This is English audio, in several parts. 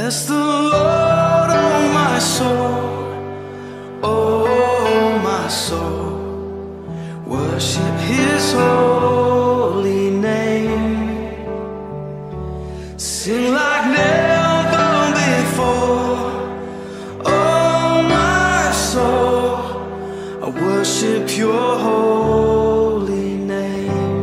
Bless the Lord, oh my soul, oh my soul. Worship His holy name. Sing like never before, oh my soul. I worship Your holy name.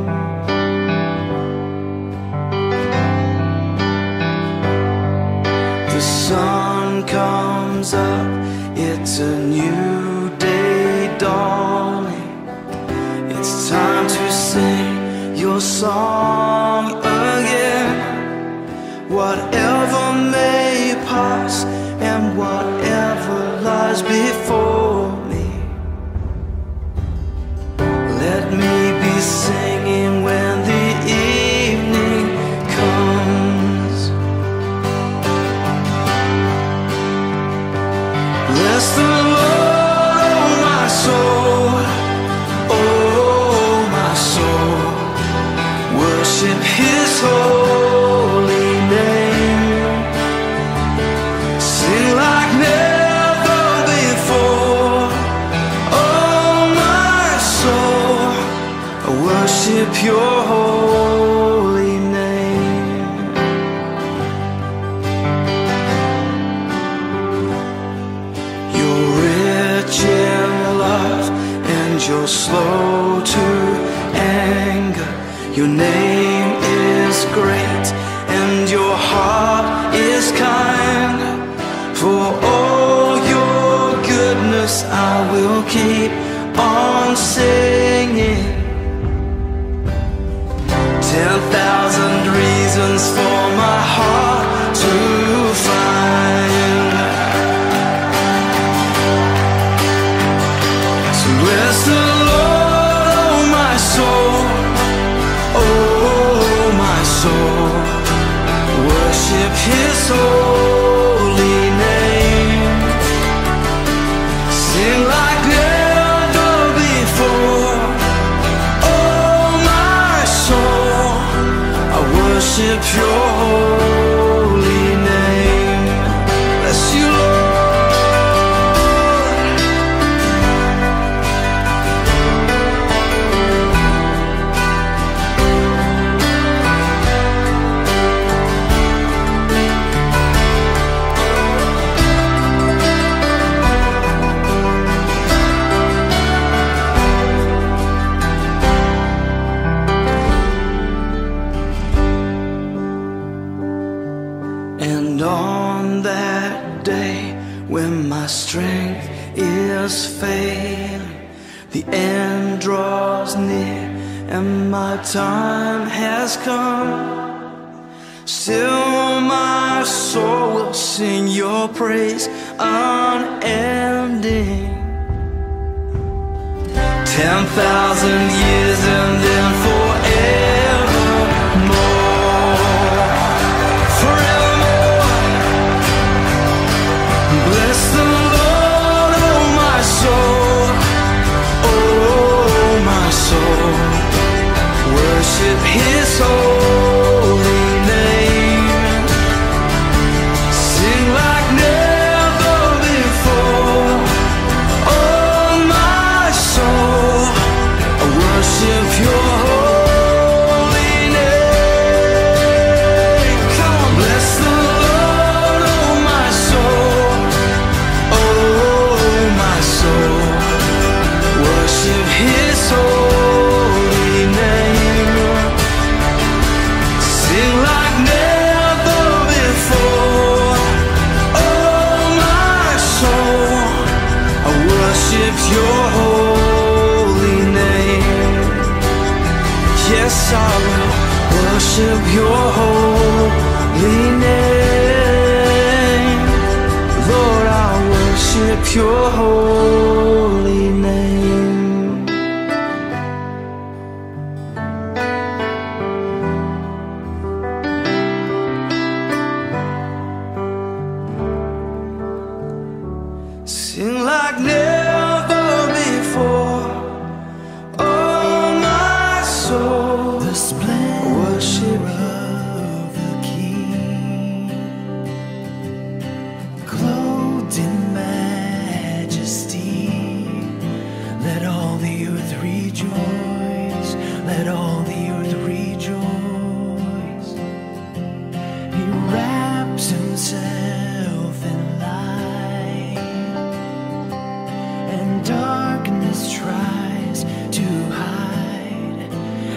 The sun comes up, it's a new day dawning. It's time to sing Your song again. Whatever may pass and whatever lies before me, let me be singing when the evening comes. Bless the Lord, oh my soul, oh my soul. Worship His holy name. Sing like never before, oh my soul. I worship Your holy name. You're rich in love and You're slow to anger. Your name is great and Your heart is kind. For all Your goodness I will keep on singing. 10,000 reasons for my heart to find. So bless the Lord, oh my soul, oh my soul. Worship His holy name. Sing like never before, oh my soul. I worship Your holy name. Bless You, Lord. And on that day when my strength is failing, the end draws near and my time has come, still my soul will sing Your praise unending. 10,000 years and then forevermore, forevermore. Bless the Lord, oh my soul, oh my soul. Worship His holy name. Sing like never before, oh my soul. I worship Your holy name. Come on, bless the Lord, oh my soul, oh my soul. Worship His holy name. Sing like never before, oh my soul. I worship Your holy name. Yes, I will worship Your holy name. Lord, I worship Your holy name. Sing like never before, oh my soul. The splendor worship You.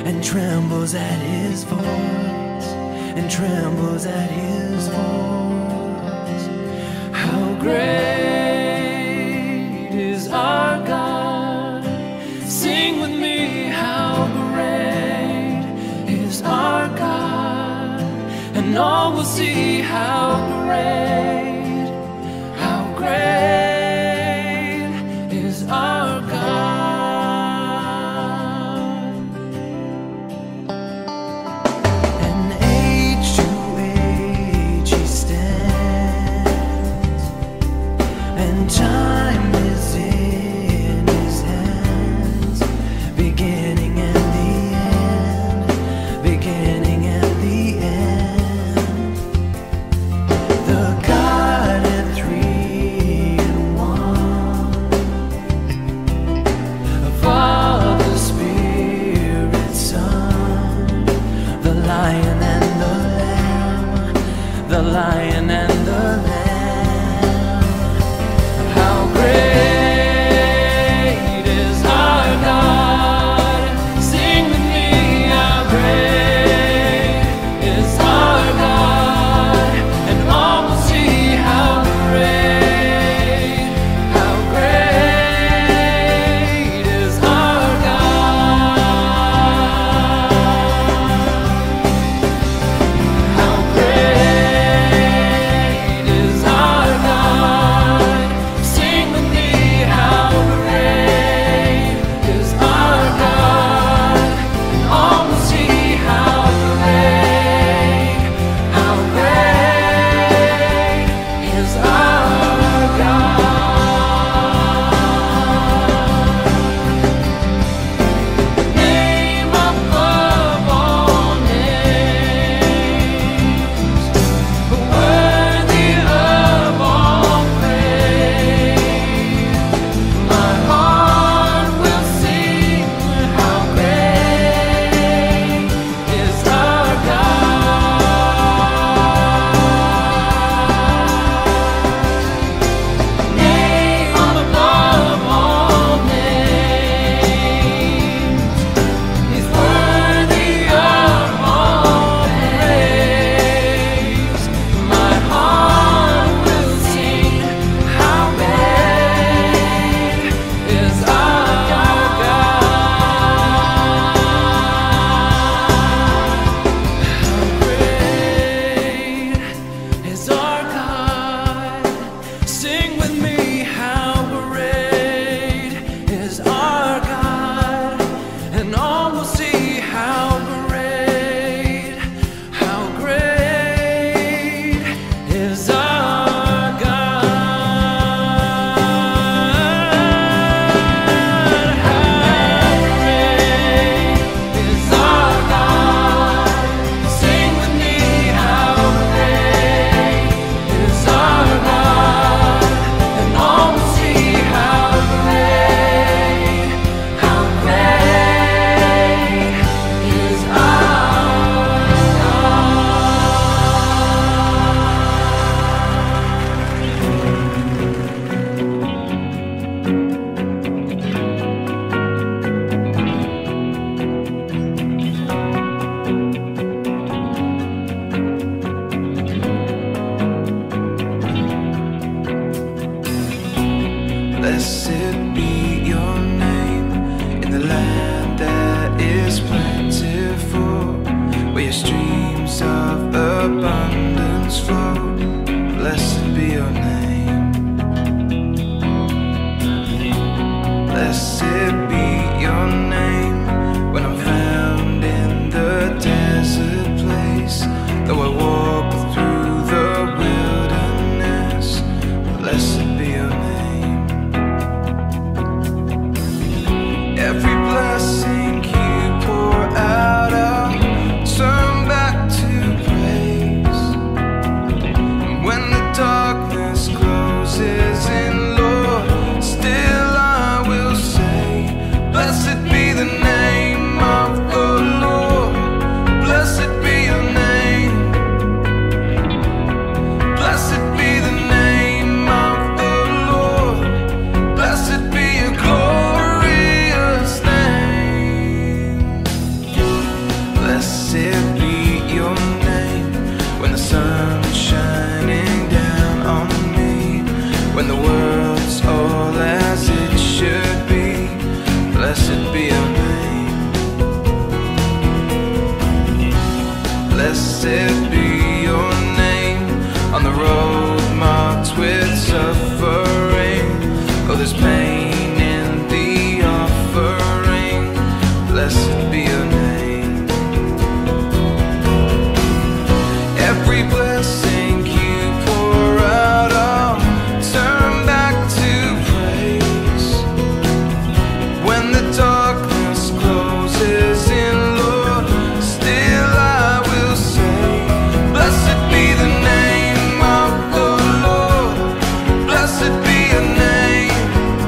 and trembles at his voice, and trembles at his voice. How great is our God? Sing with me, how great is our God, and all will see how great, how great is our God. And age to age he stands, and time is in his hands, beginning and the end, beginning and the end. The Godhead three in one, Father, Spirit, Son, the Lion and the Lamb, the Lion and the Lamb. How great is our God? Sing with me, how great is our God, and all will see how great is our God. How great is our God? Sing with me, how great is our God, and all will see how great is our God. Name above all names, worthy of all praise. My heart will sing, how great is our God. Name above all names, He's worthy of all praise. My heart will sing, how great is our God. How great is our God? Sing with me, how great is our God, and all will see how great is our God. How great is our God? Sing with me, how great is our God, and all will see how great is our Blessed be your name in the land that is plentiful, where your streams of abundance flow. Blessed be your name. Blessed be your name when I'm found in the desert place, though I walk through the wilderness. Blessed be your name. Every blessing you pour out, I'll turn back to praise. And when the darkness closes there's pain in the offering. Blessed be your name. Every blessing you pour out, I'll turn back to praise. When the darkness closes in, Lord, still I will say, blessed be the name of the Lord. Blessed be your name.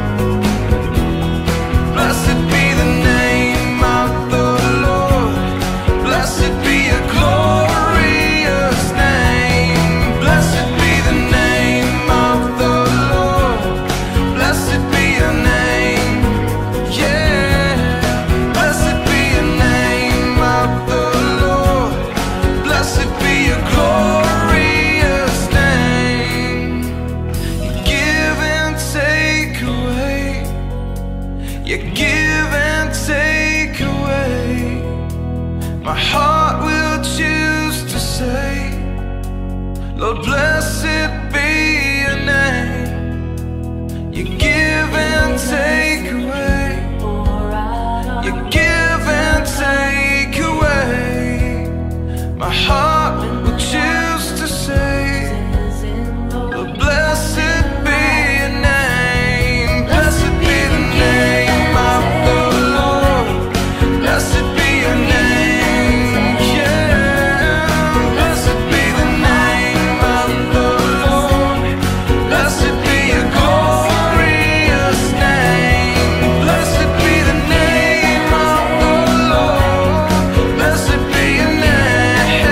Blessed be the name of the Lord. Blessed be your glorious name. Blessed be the name of the Lord. Blessed be your name. Yeah. Blessed be your name of the Lord. Blessed be your glorious name. You give and take away. You give and take away. My heart will choose to say, Lord, blessed be your name. You give and take away. You give and take away. My heart will choose to say, Lord, blessed be your name. Blessed be the name of the Lord. Blessed be your name. Yeah. Blessed be the name of the Lord. Blessed be your glorious name. Blessed be the name of the Lord. Blessed be your name.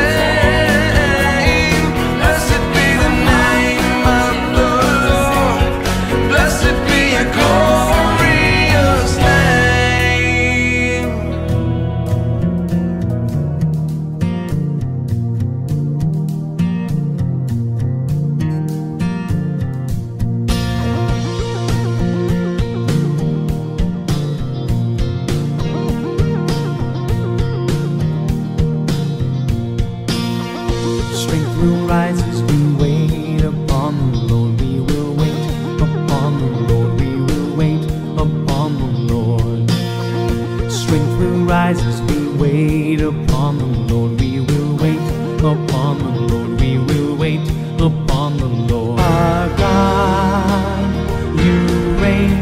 Blessed be the name of the Lord. Blessed be your glorious name. Strength will rise as we wait upon the Lord. We will wait upon the Lord. We will wait upon the Lord. Strength will rise as we wait upon the Lord. We will wait upon the Lord. We will wait upon the Lord. Our God, you reign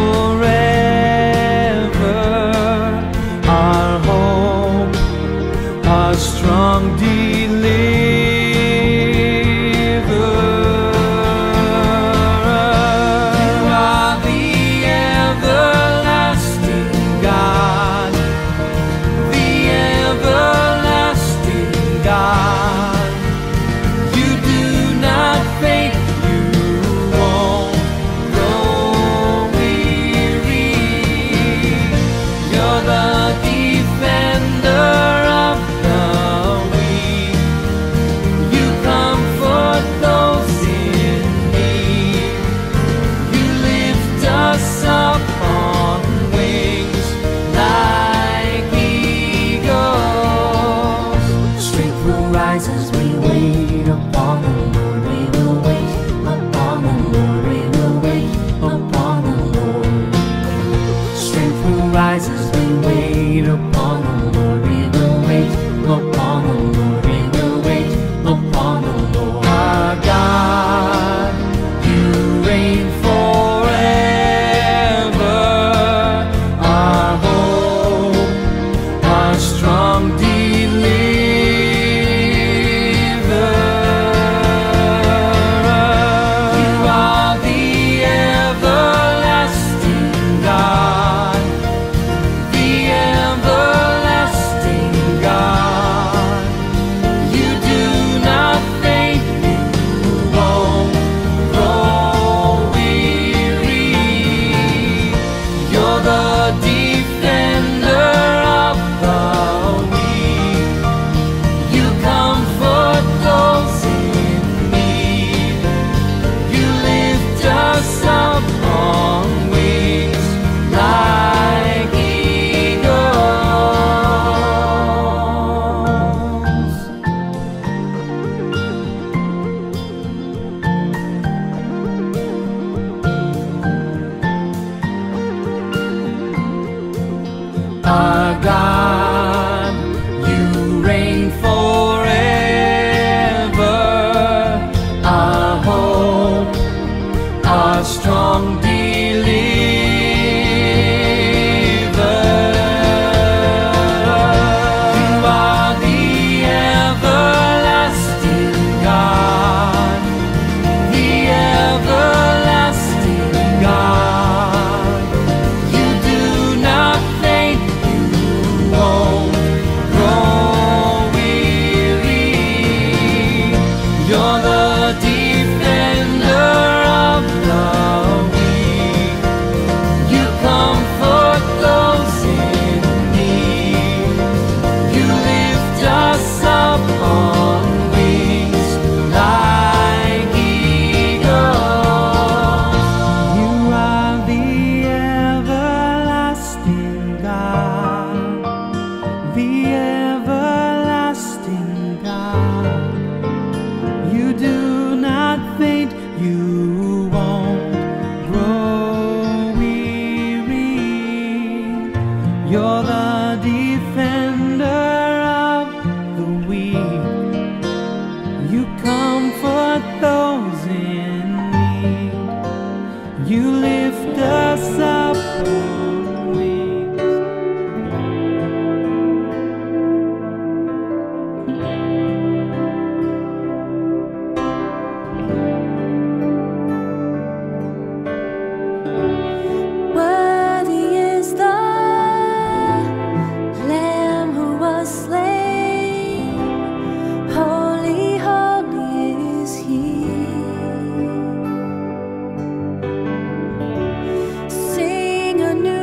forever. Our hope, our strong deliverer. You are the everlasting God, the everlasting God. lift us up on wings. Worthy is the Lamb who was slain. Holy, holy is He. Sing a new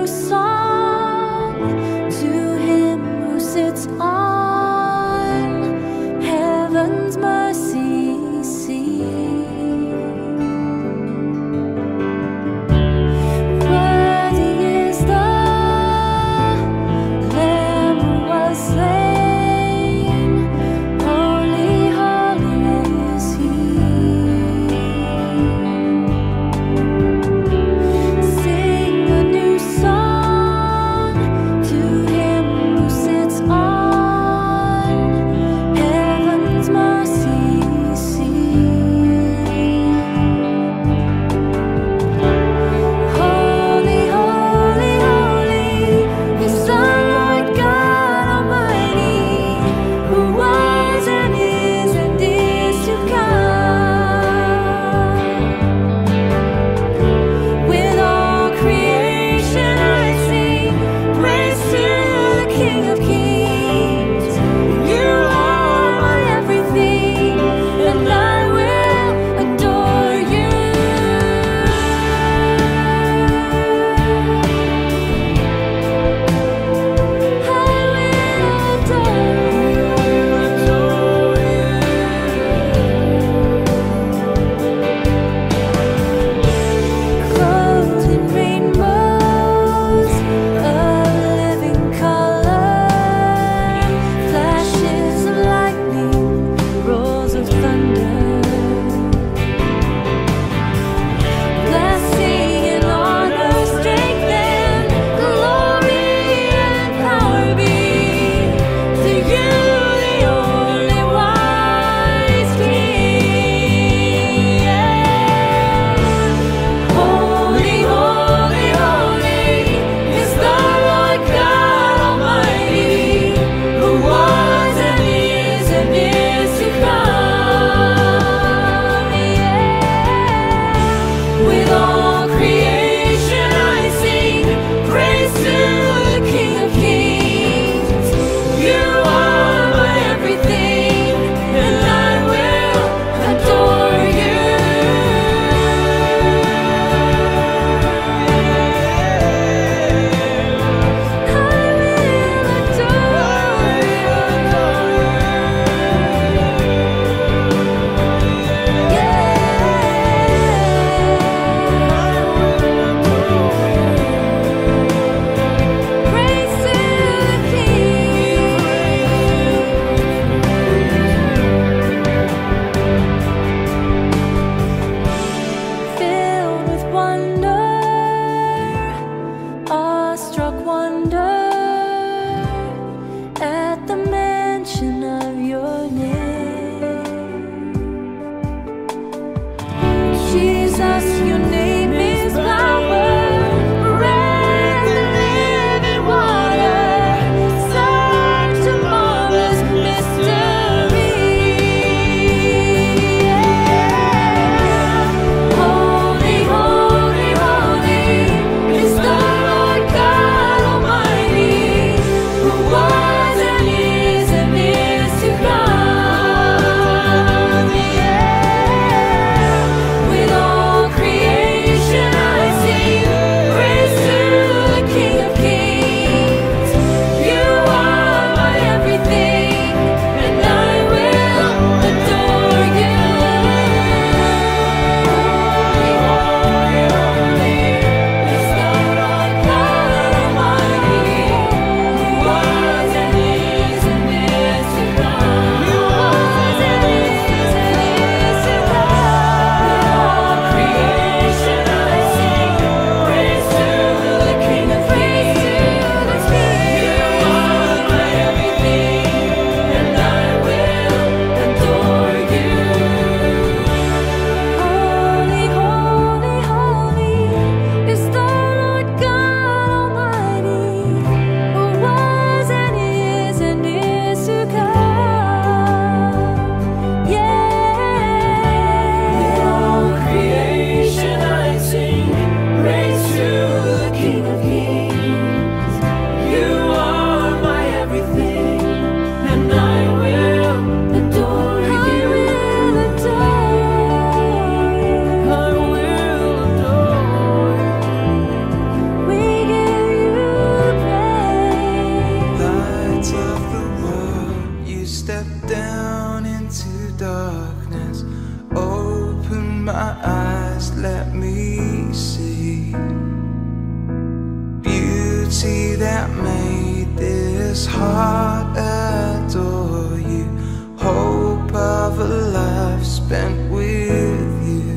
heart adore you, hope of a life spent with you.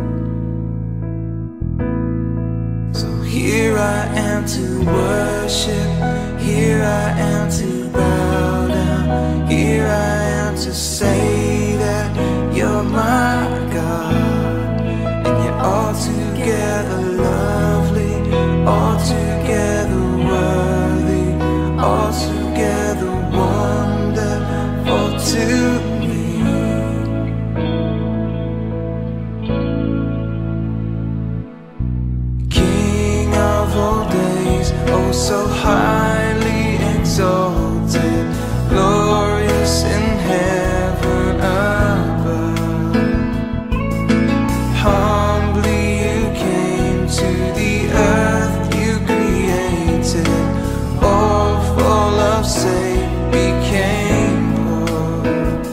So here I am to worship, here I am to bow down, here I am to say that you're my God. And you're altogether lovely, altogether worthy, altogether wonderful to me. King of all days, oh so highly exalted, glorious in heaven above. Humbly you came to the earth you created, all full of sin became poor.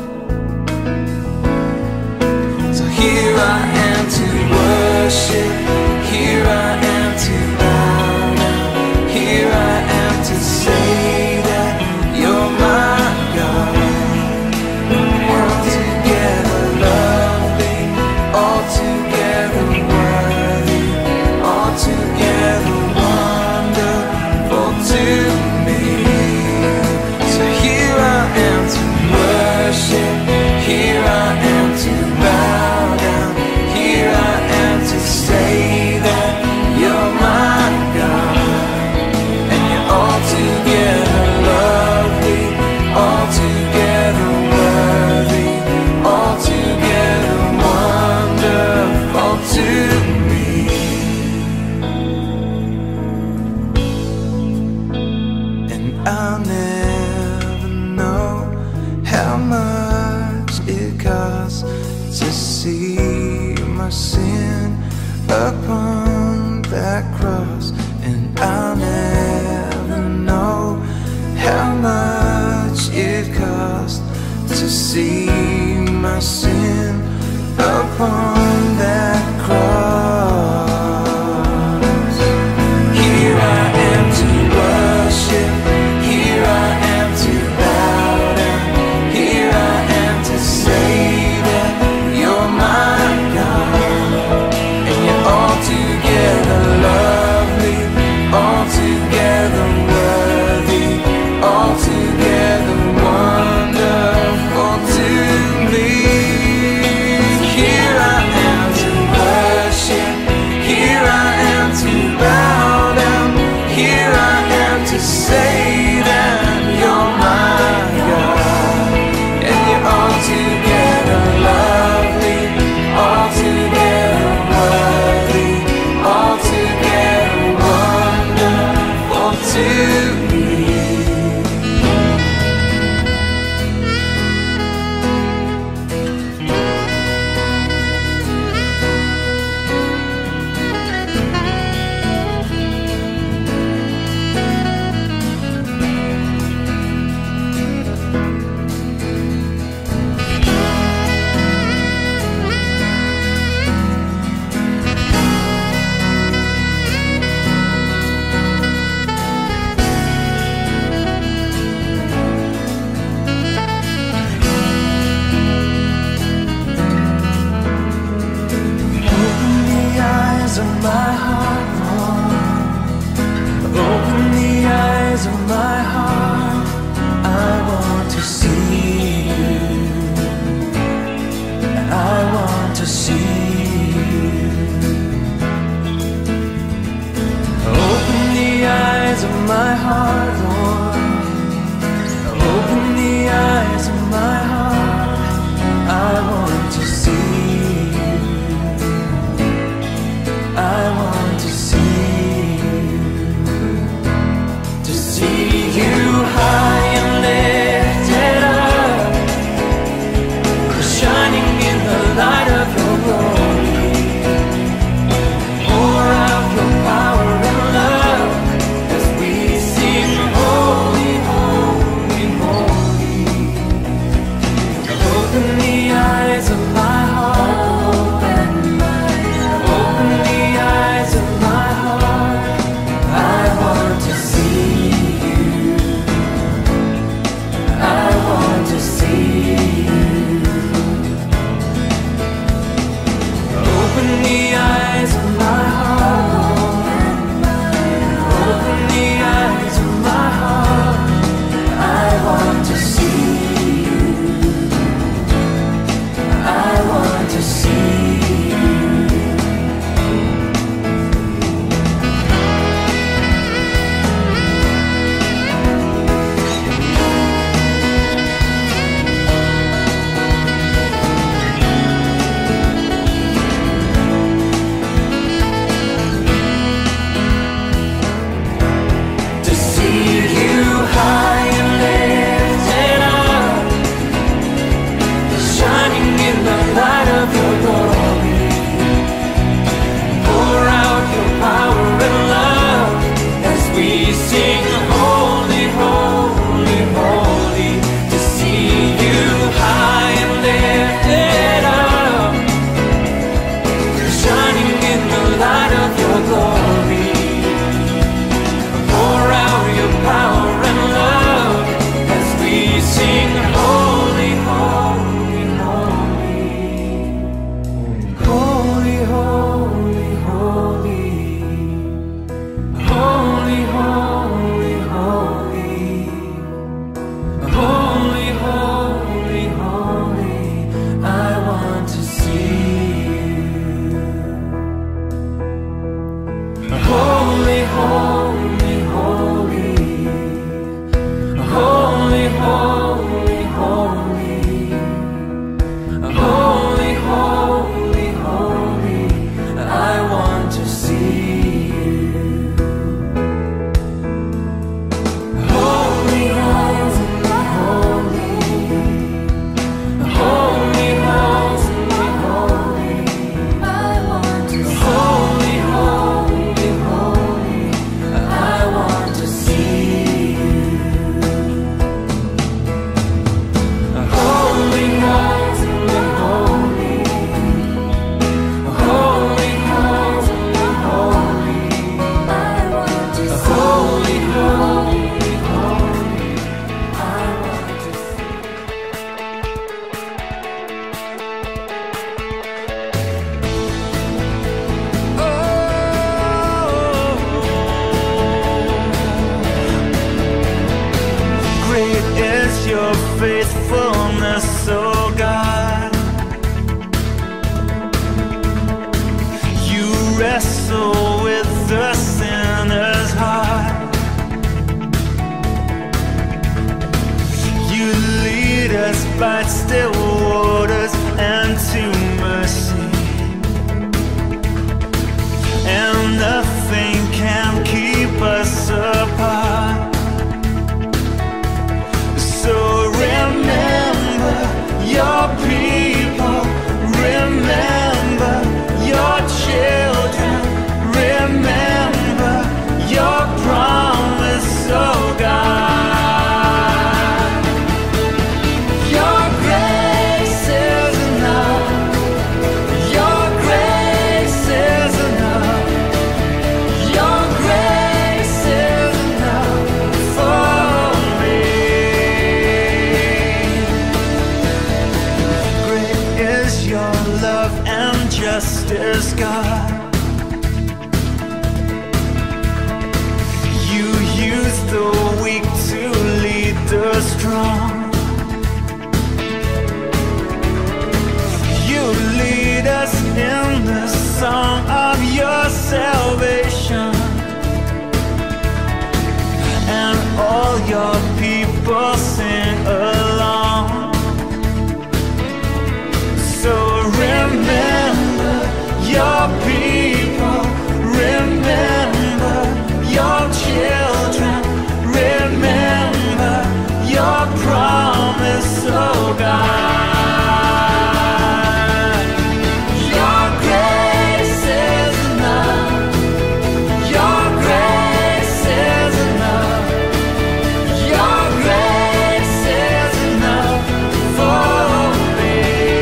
So here I am to worship, here I am to bow down, here I am to say that you're my God. Altogether lovely, altogether worthy, altogether wonderful to me. So here I am to worship, here I am to bow down, here I am to say that you're my God. And you're altogether lovely, altogether worthy, altogether wonderful to me. And I'll never know how much it costs to see my sin upon that cross. And I'll never know how much it costs to see my sin upon that cross. Here I am to worship, here I am to bow down, here I am to say that you're my God. And you're altogether lovely, altogether worthy, altogether wonderful to me. Here I am to worship, here I am to bow down, here I am to say that you're my God. And you're altogether lovely, altogether worthy, altogether wonderful to me. my heart, Lord. Open the eyes of my heart. I want to see you. I want to see you high and lifted up, shining in the light of your glory. Pour out your power and love as we sing. beside still waters and to mercy, and nothing can keep us apart. So remember your people, remember your children, remember your promise, oh God. Your grace is enough, your grace is enough, your grace is enough for me. Great is your love and justice, God. You use the weak to lead the strong. You lead us in the song of your salvation, and all your people sing along. So remember your people, remember your children, remember your promise, oh God. Your grace is enough, your grace is enough, your grace is enough for me.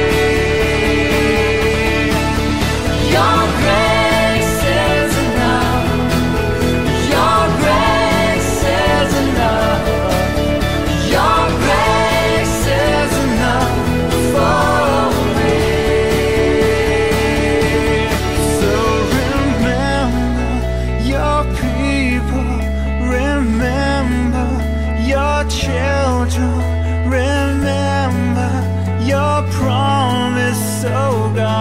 Your grace is enough, your grace is enough, your grace is enough for me. So remember your people, remember your children, remember your promise, oh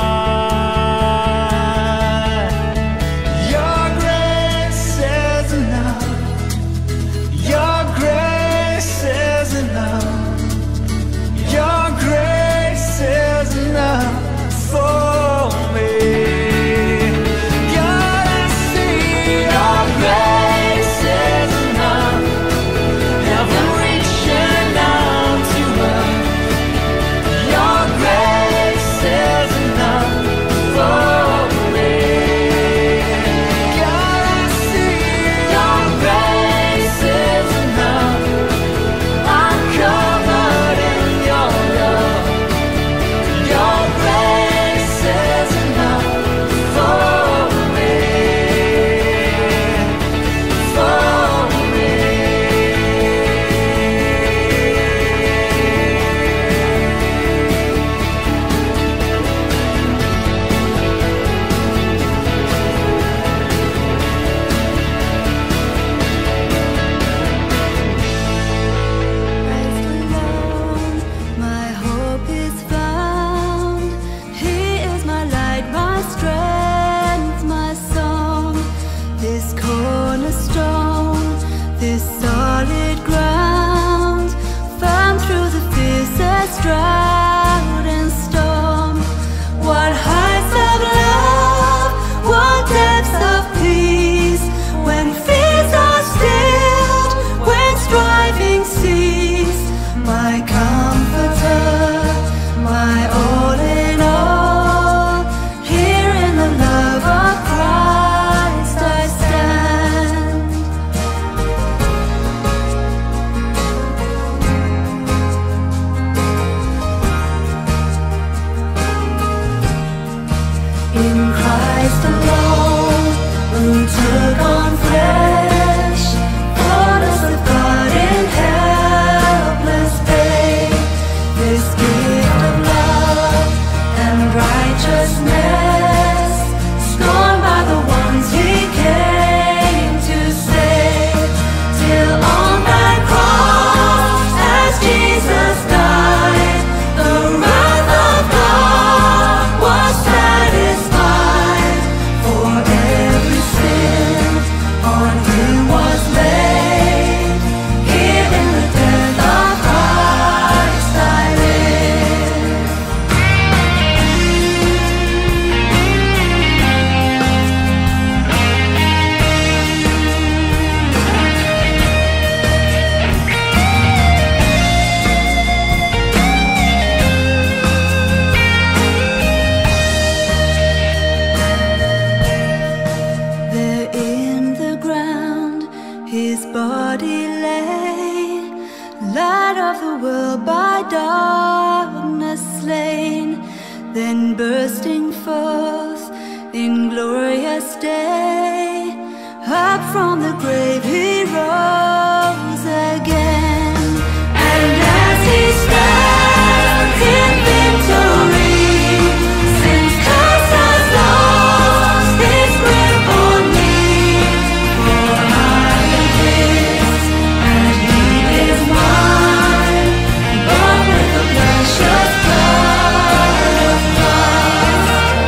God. Your grace is enough, your grace is enough, your grace is enough for me. God, I see your grace is enough, heaven reaching out to us. Your grace is enough for me. God, I see your grace is enough. I'm covered in your love. Your grace is enough for me, for me. Christ alone, my hope is found. He is my light, my strength, my song. This cornerstone, this solid ground, firm through the fiercest drought and storm. What heights of love, what depths of peace, when fears are stilled, when striving cease. My comforter, my all in all, here in the love of Christ I stand. his body lay, light of the world by darkness slain, then bursting forth in glorious day, up from the grave he rose again. And as he stands in victory, since Christ has lost his grip on me, for I am his and he is mine, bought with the precious blood of Christ.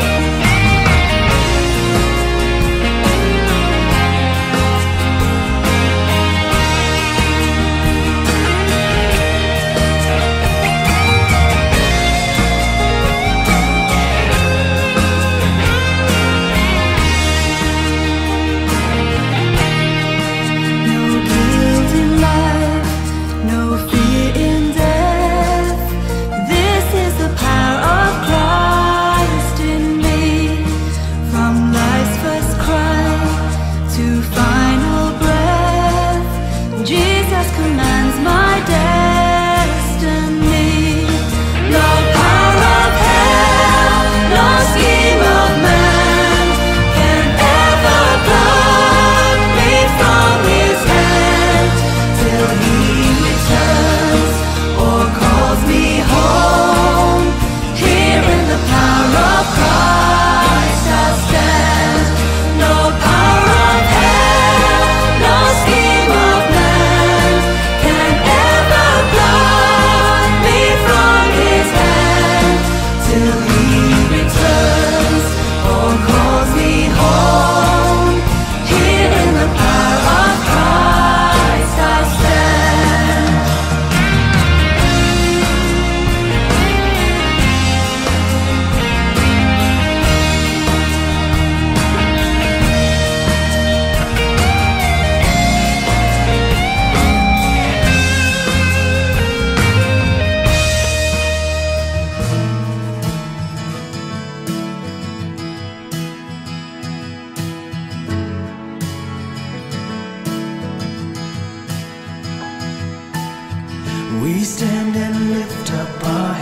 We stand and lift up our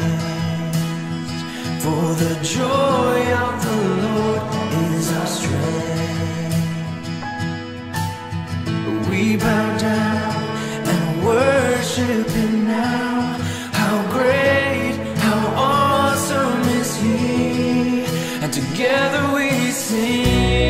hands, for the joy of the Lord is our strength. We bow down and worship Him now. How great, how awesome is He, and together we sing.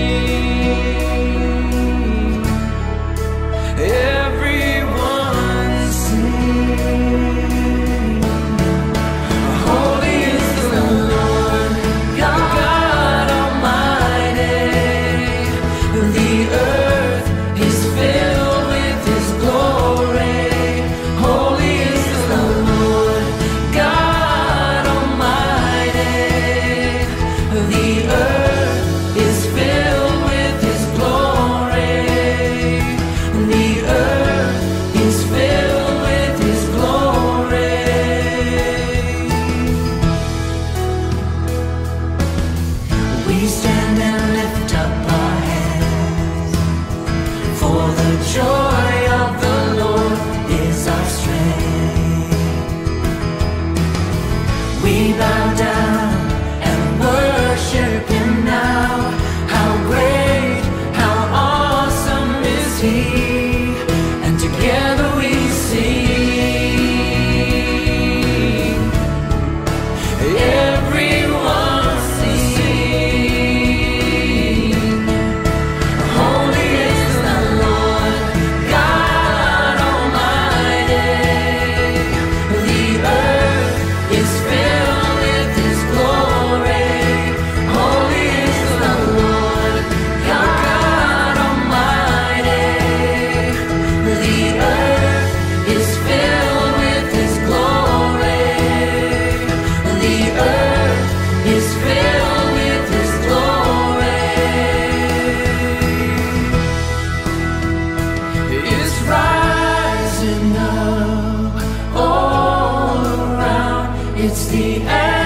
It's the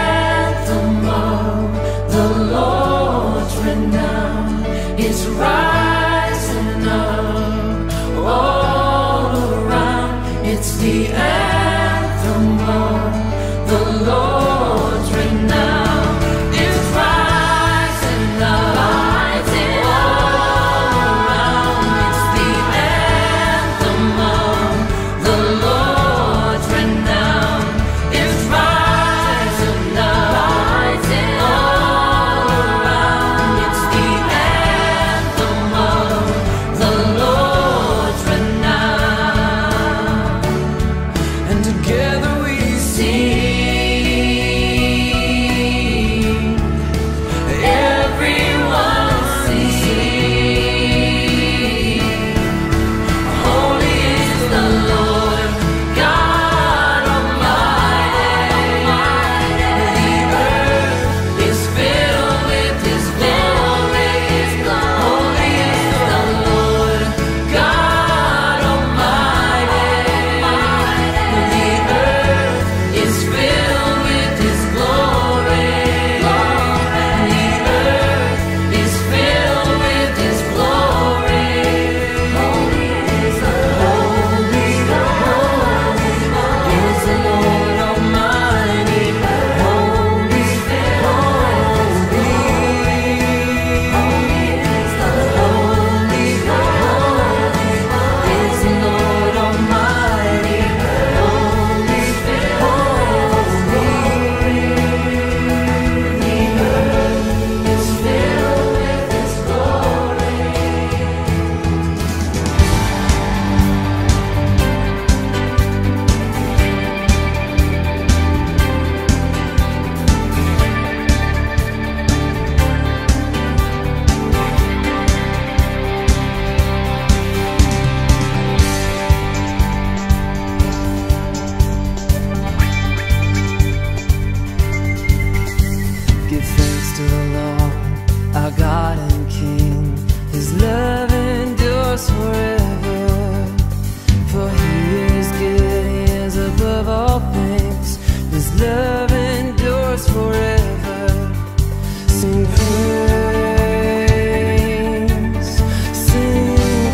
anthem of the Lord's renown. It's rising up. endures forever. For He is good, He is above all things. His love endures forever. Sing praise, sing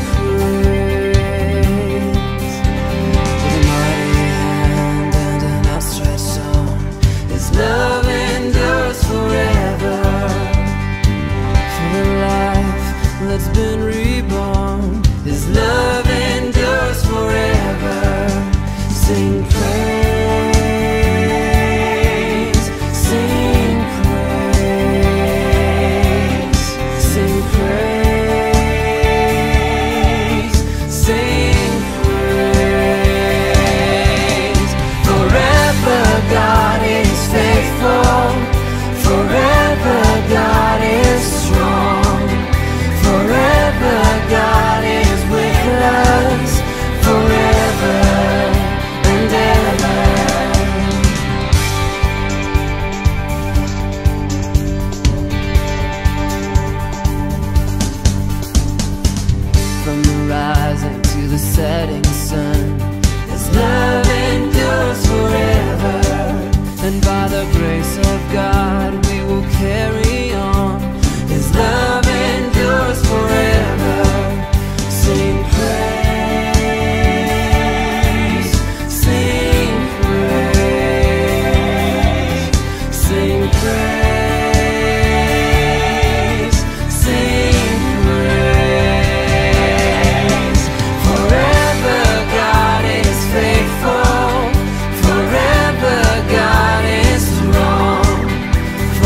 praise. With a mighty hand and an outstretched arm, His love endures forever. For the life that's been reborn, His love endures forever. Sing praise, sing praise, sing praise, sing praise. Forever God is faithful, forever God is strong, forever God is with us, forever and ever. From the rising to the setting sun, His love endures forever. And by the grace of God we will carry on. His love endures forever. Sing praise, sing praise, sing praise, sing praise. Forever God is faithful, forever God is strong,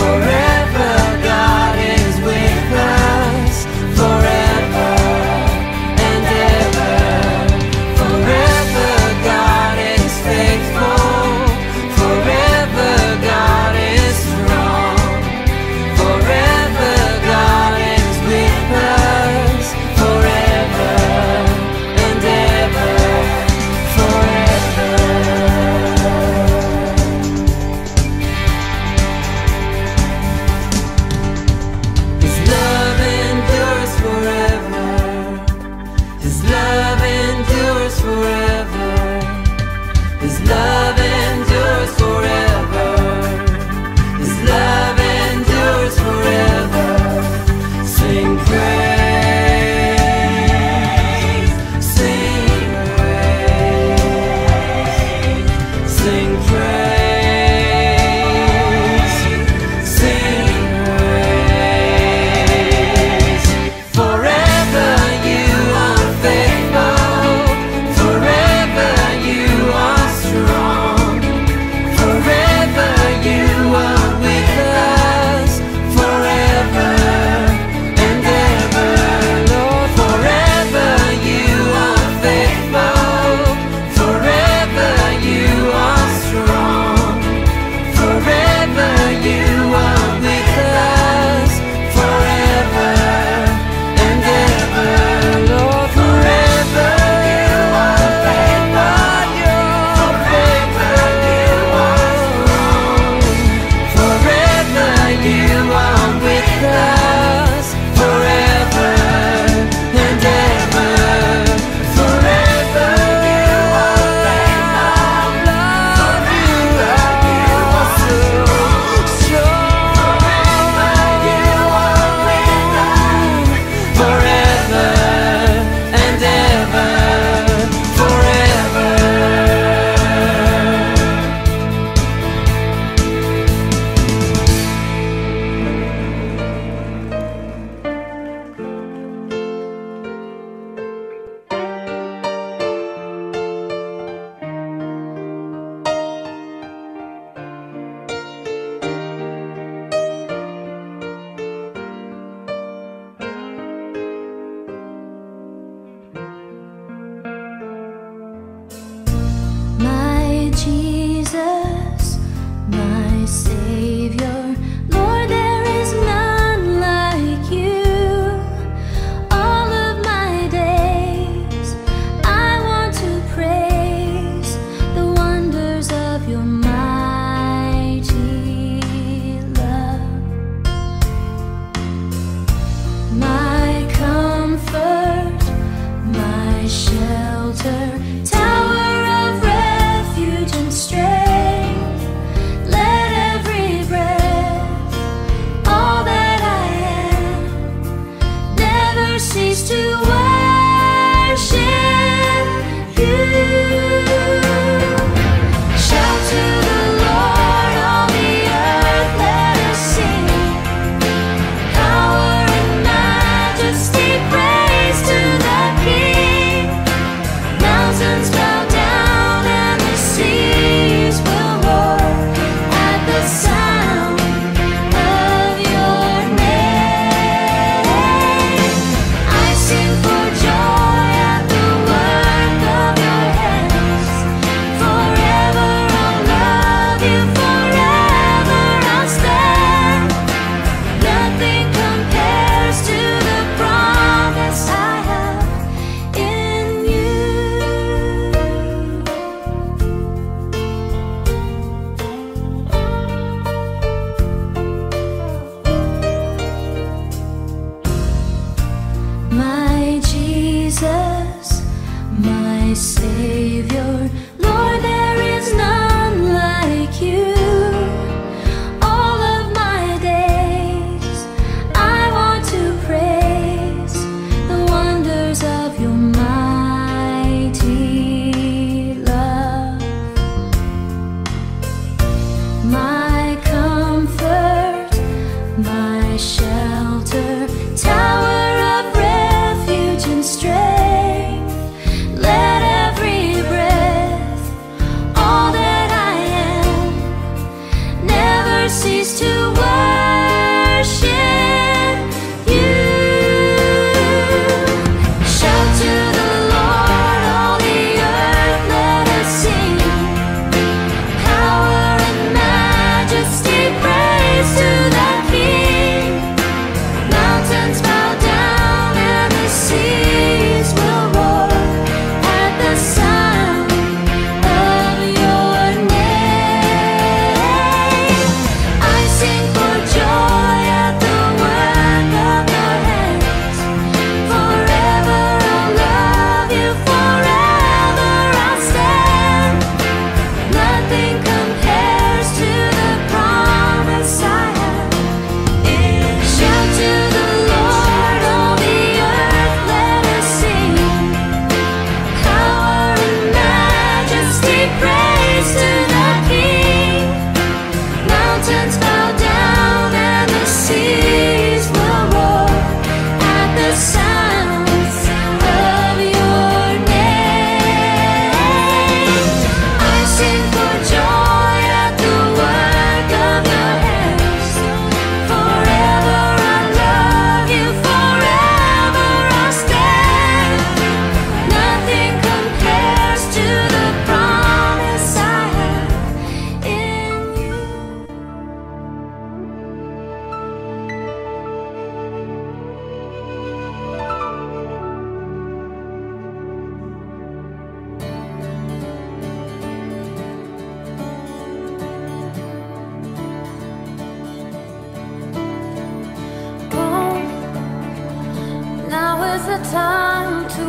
time to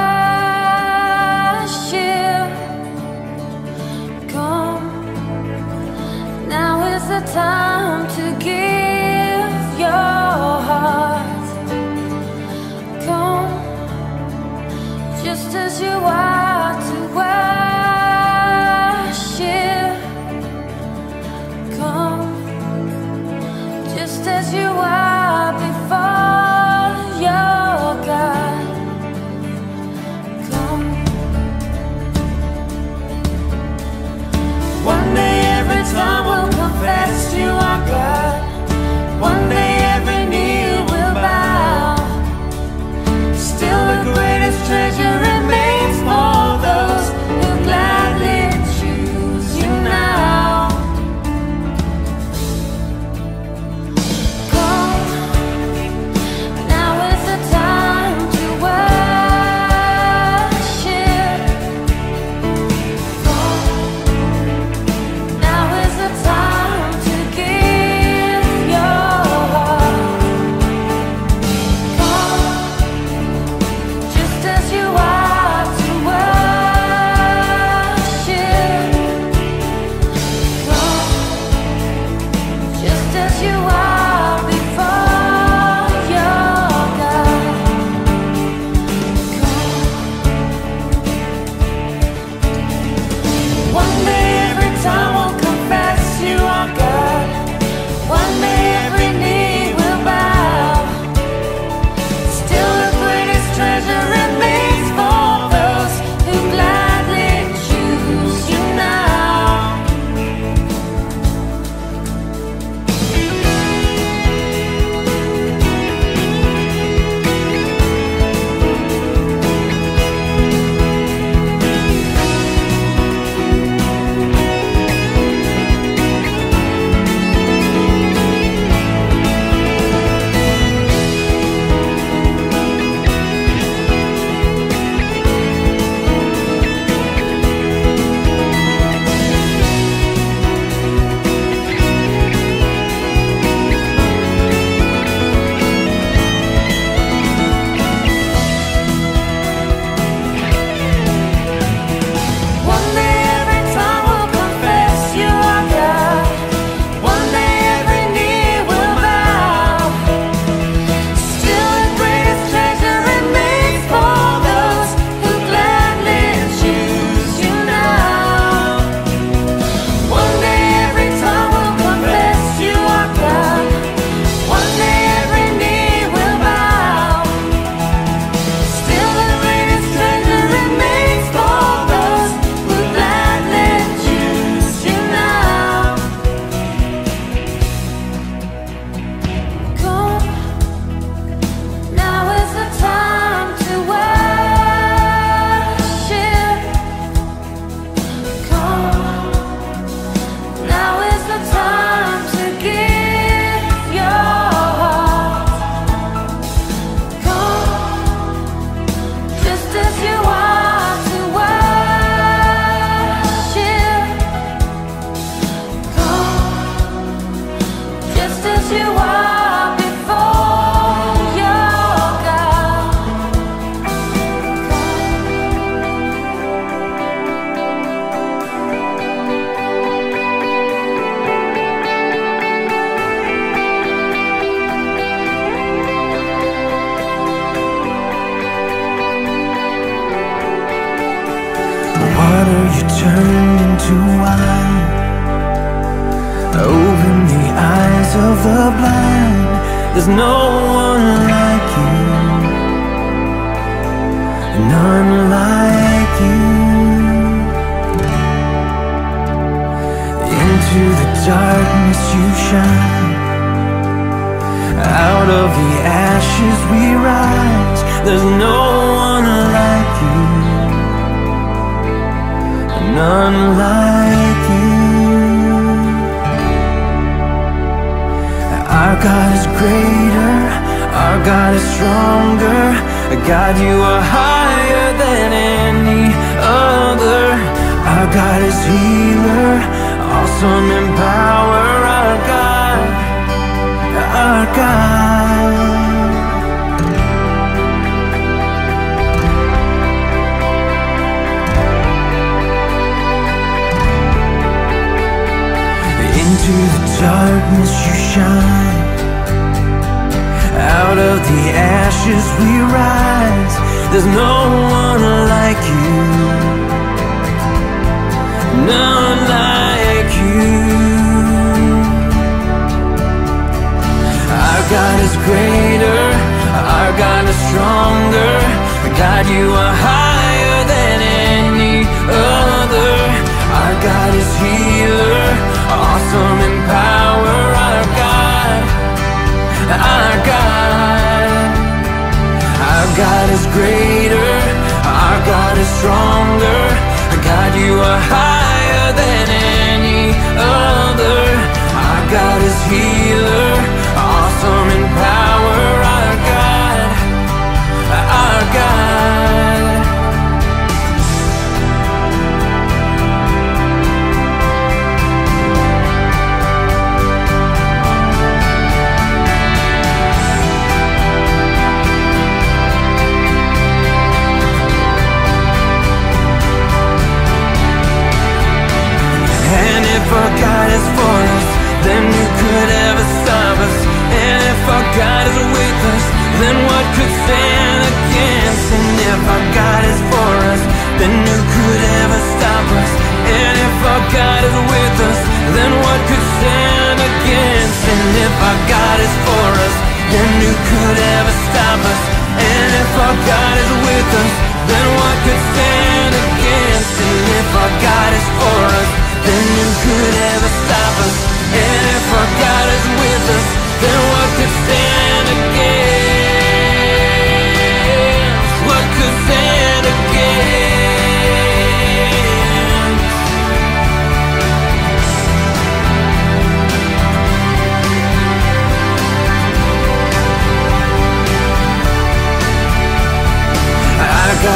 worship. Come, now is the time to give your heart. Come, just as you are to worship. Come, just as you are before your God. Come. One day every tongue will confess you are God. One day every knee will bow. Still the greatest treasure remains for those who gladly choose you now. Come, turned into wine. Open the eyes of the blind. There's no one like you, none like you. Into the darkness you shine. Out of the ashes we rise. There's no one like you, none like you. Our God is greater, our God is stronger. God, you are higher than any other. Our God is healer, awesome in power. Our God, our God. Into the darkness you shine. Out of the ashes we rise. There's no one like you, none like you. Our God is greater, our God is stronger. God, you are higher than any other. Our God is healer, awesome in power. Our God, our God. Our God is greater, our God is stronger. God, you are higher than any other. Our God is healer, awesome in power. Our God, our God. And if our God is for us, then who could ever stop us? And if our God is with us, then what could stand against? And if our God is for us, then who could ever stop us? And if our God is with us, then what could stand against? And if our God is for us, then who could ever stop us? And if our God is with us, then what could stand against? And if our God is for us, then who could ever stop us? And if our God is with us, then what could stand against? What could stand against? Our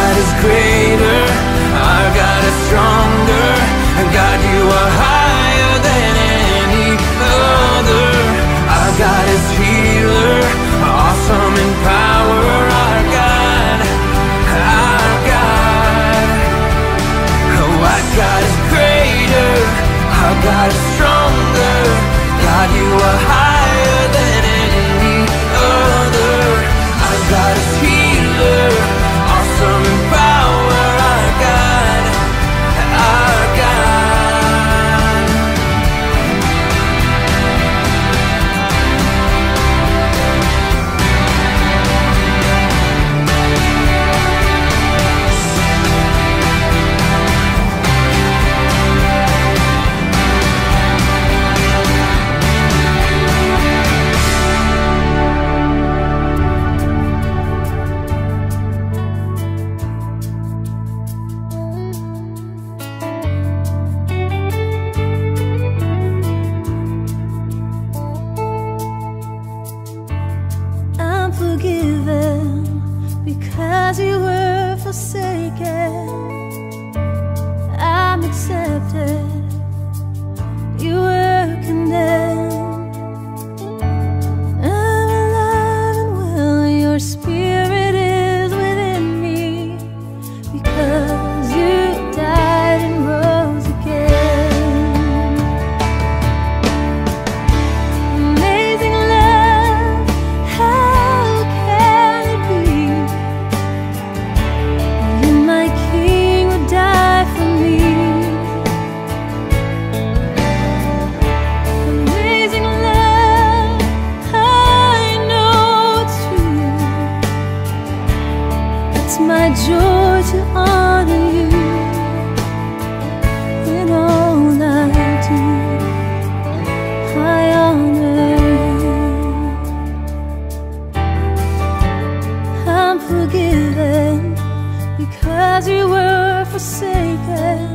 'cause you were forsaken,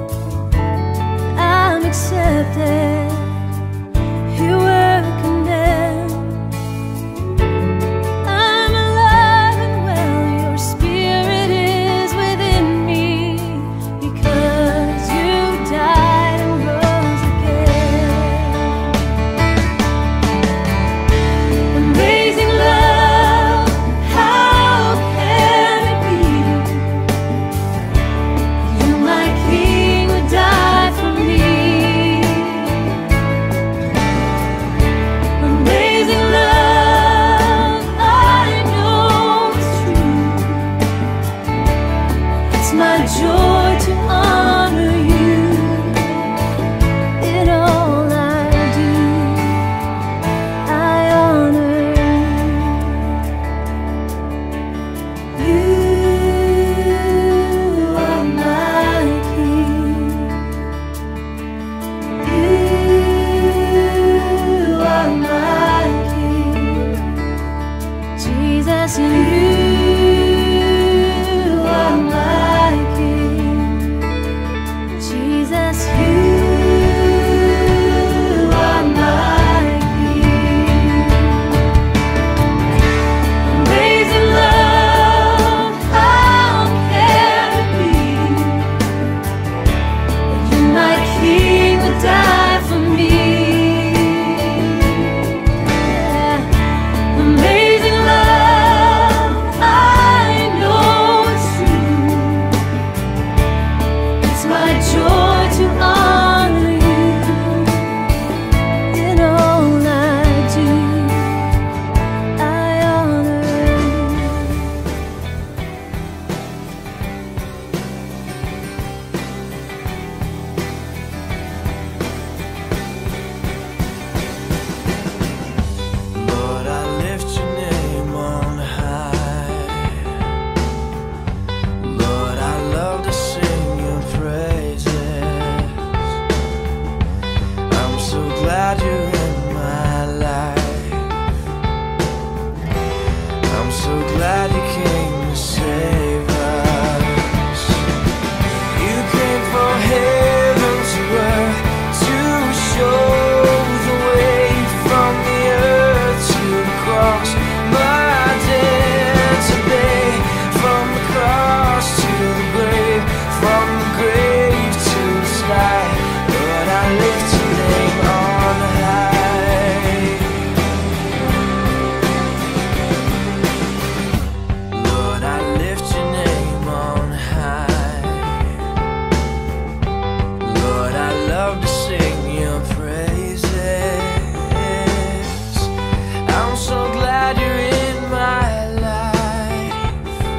I'm accepted. You were condemned, I'm alive and well. Your spirit is within me, because you died and rose again. Amazing love, how can it be? You, my King, would die for me. Amazing love, I know it's true. It's my joy to honor you in all I do. I honor you. You are my King. You are my King. Jesus, you are my King. Jesus, you are my King. Amazing love, how can it be? You, my King, would die for me. Yeah. Amazing love, I know it's true. It's my joy to honor you in all I do. I honor you. Lord, I lift your name on high. Lord, I love to sing your praises. I'm so glad you're in my life. I'm so glad you came to save us. You came from heaven to earth to show the way from the earth to the cross. My debt to pay, from the cross to the grave, from the grave to the sky. Lord, I lift your name on high. Lord, I lift your name on high. Lord, I love to sing your praises. I'm so glad you're in my life.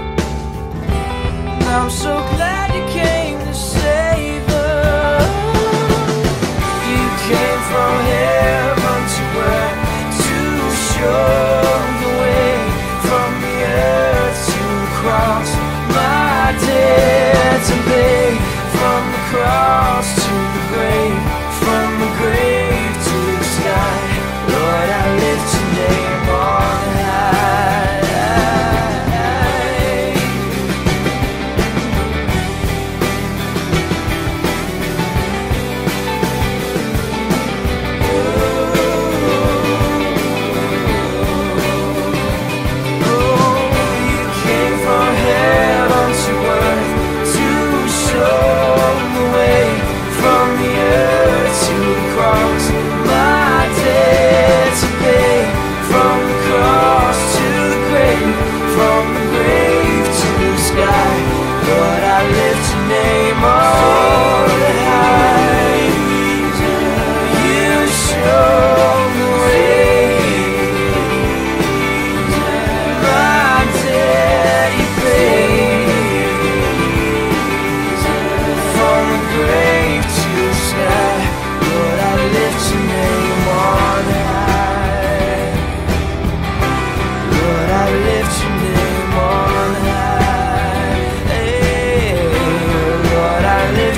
I'm so glad you came to save us. You came from heaven to earth to show the way from the earth to the cross. My debt to pay, from the cross to the grave, from the grave to the sky. Lord, I lift your name on high. You came from heaven to earth to show the way from the earth to the cross. My debt to pay, from the cross to the grave, from the grave to the sky. Lord, I lift your name on high. You show the way. My debt you paid, from the grave to the sky. Lord, I lift your name on high. Lord, I lift your name on high. Hey, Lord, I lift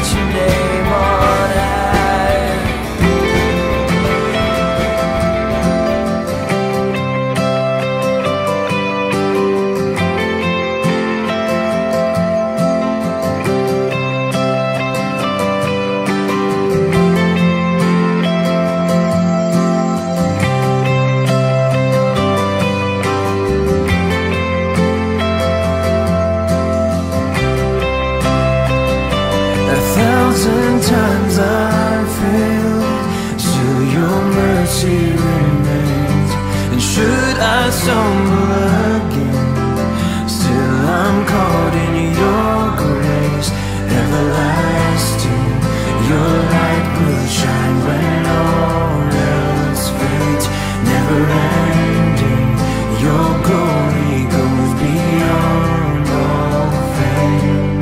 times I've failed, still your mercy remains. And should I stumble again, still I'm caught in your grace. Everlasting, your light will shine when all else fades. Never ending, your glory goes beyond all fame.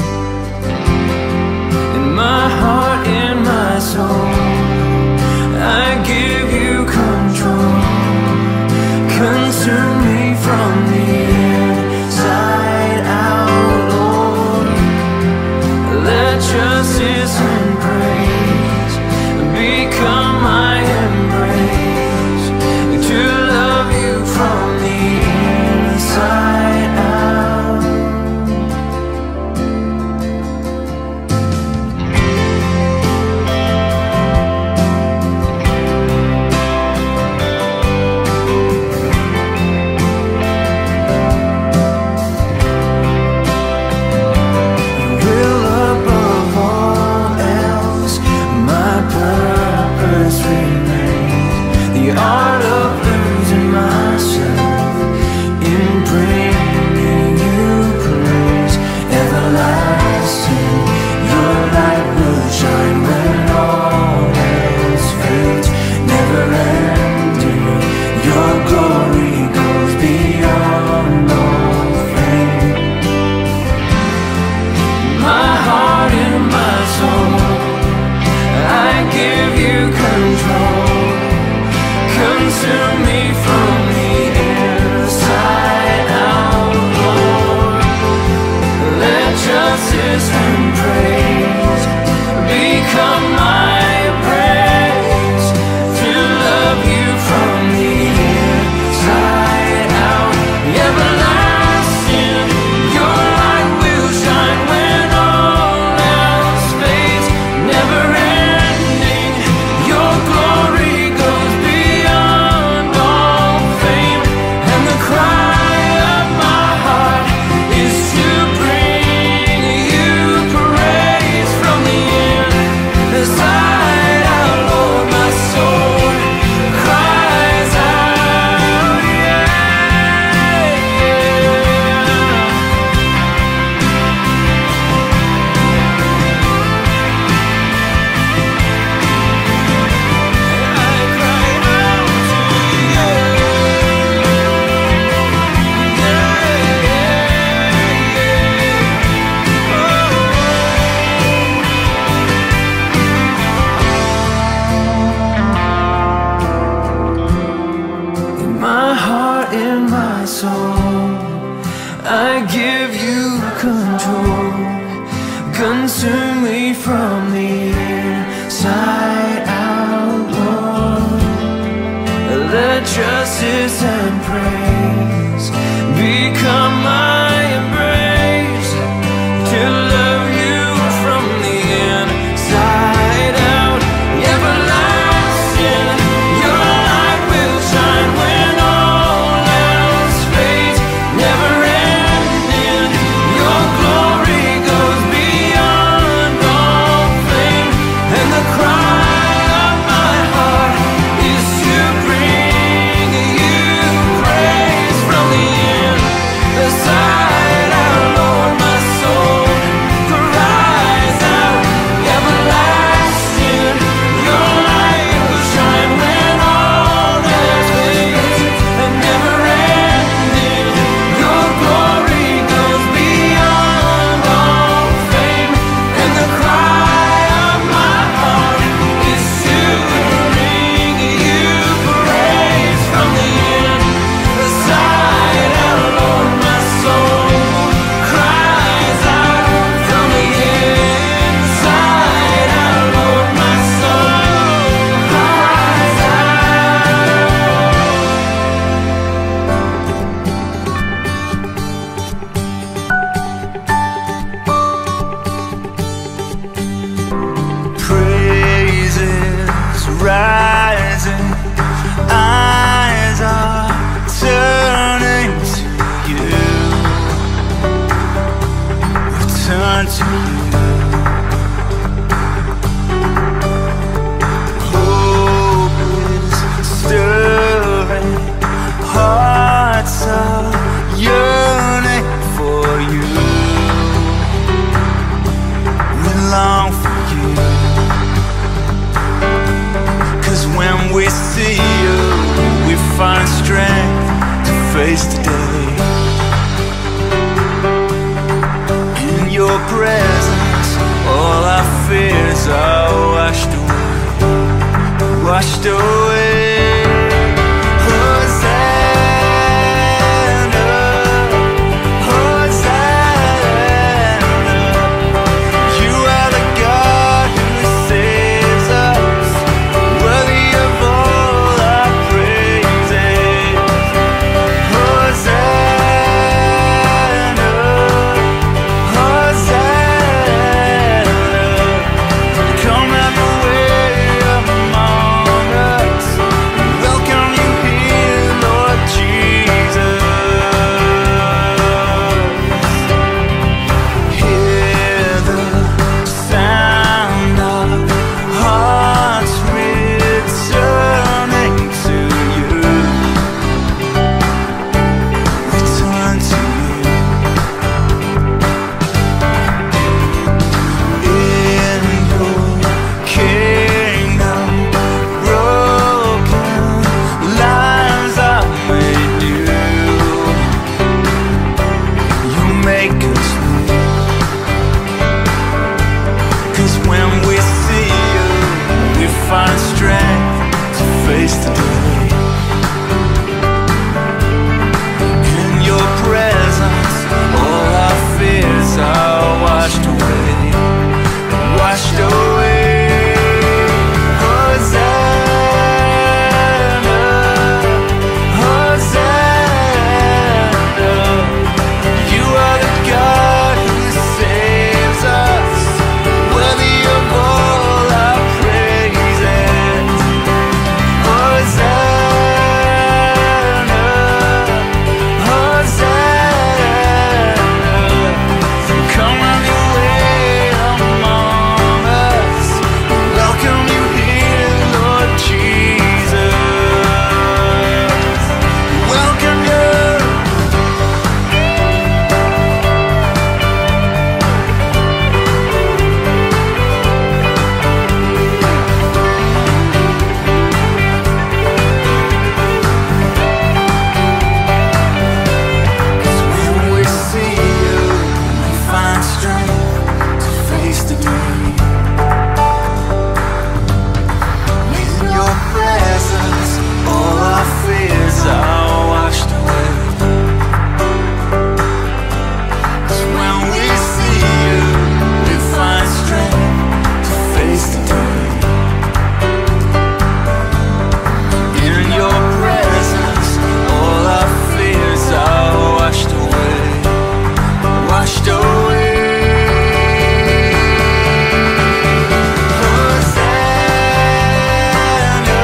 In my heart, in my soul, I give you control. Consume me from the inside out, Lord. Let justice and praise become my embrace, to love you from the inside out. Will above all else my purpose remains, the art of losing myself in bringing you praise. Everlasting, your light will shine when all else fades. Never ending, your glory goes beyond all fame. My heart and my soul, I give you control. Consume me from the inside out, Lord. Let justice and praise become my praise, to love you from the inside out. Everlasting, your light will shine when all else fades. Never ending, your glory goes beyond all fame. And the cry of my heart is to bring you praise from the inside out, Lord. My soul cries out, yeah. In my heart, in my soul, I give you control. Consume me from the inside out, Lord. Let justice and praise become my embrace, to love you from the inside out. Everlasting, your light will shine when all else fades. Never ending, your glory goes beyond all fame. And the cry of my heart is to bring you praise from the inside out, Lord. My soul cries out, everlasting, your light will shine when all else fades. And never ending, your glory goes beyond all fame. And the cry of my heart is to bring you praise from the inside out, Lord. My soul cries out from the inside out, Lord. My soul cries praises rising, eyes are turning to you. Return to you. washed away. Hosanna, Hosanna, you are the God who saves us, worthy of all our praises. Hosanna, Hosanna, come have your way among us. Welcome you here, Lord Jesus. Hear the sound of hearts returning to you. Return to you. In your kingdom, broken lives are made new. You make us new. 'Cause when we see you, we find strength to face the day. In your presence, all our fears are washed away. Washed away. Hosanna, Hosanna, you are the God who saves us, worthy of all our praises. Hosanna, Hosanna, come have your way among us. Welcome you here, Lord Jesus. Welcome you. Cause when we see you, we find strength to face the day. In your presence, all our fears are washed away. 'Cause when we see you, we find strength to face the day. In your presence, all our fears are washed away. Washed away. Hosanna,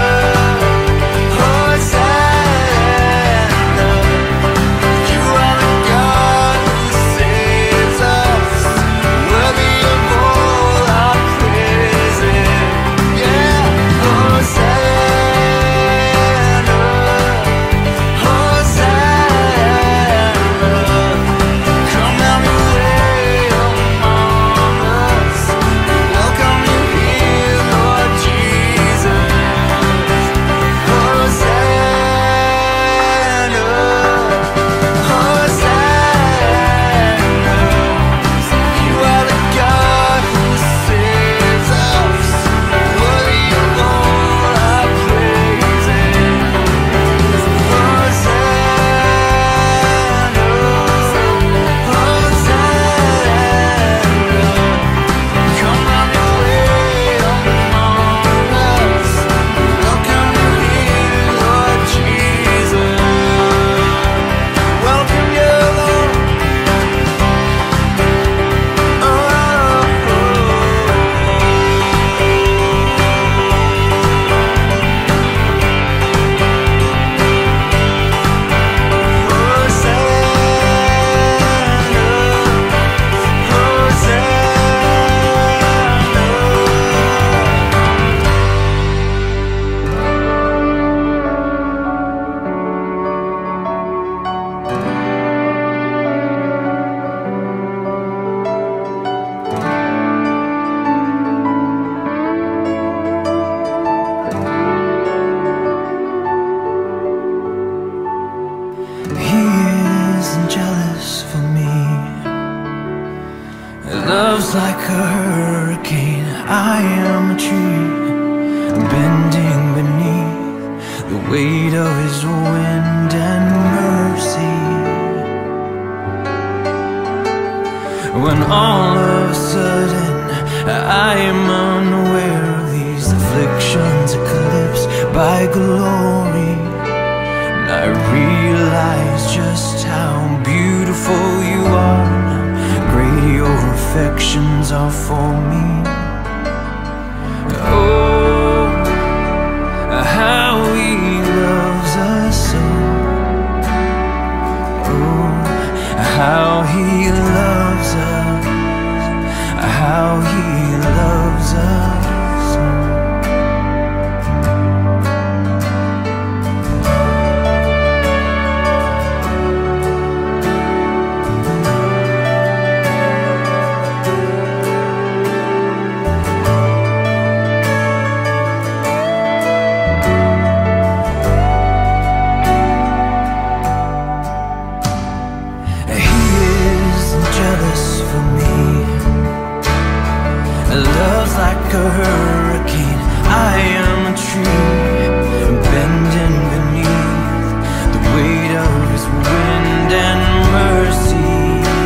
Hosanna, you are the God who saves us, worthy of all our praises. Yeah, Hosanna, Hosanna, come have your way among us. Welcome you here, Lord Jesus. Hosanna, Hosanna, you are the God who saves us, worthy of all our praises. Hosanna, Hosanna, come have your way among us. Welcome you here, Lord Jesus. Welcome you, Lord. He isn't jealous for me. Love's like a hurricane. I am a tree bending beneath the weight of His wind and mercy. When all of a sudden I am unaware of these afflictions eclipsed by glory, and I realize just how beautiful You are, how great Your affections are for me. Oh, how He loves us so. Oh, how He loves us, how He loves us so. Like a hurricane, I am a tree, bending beneath the weight of His wind and mercy.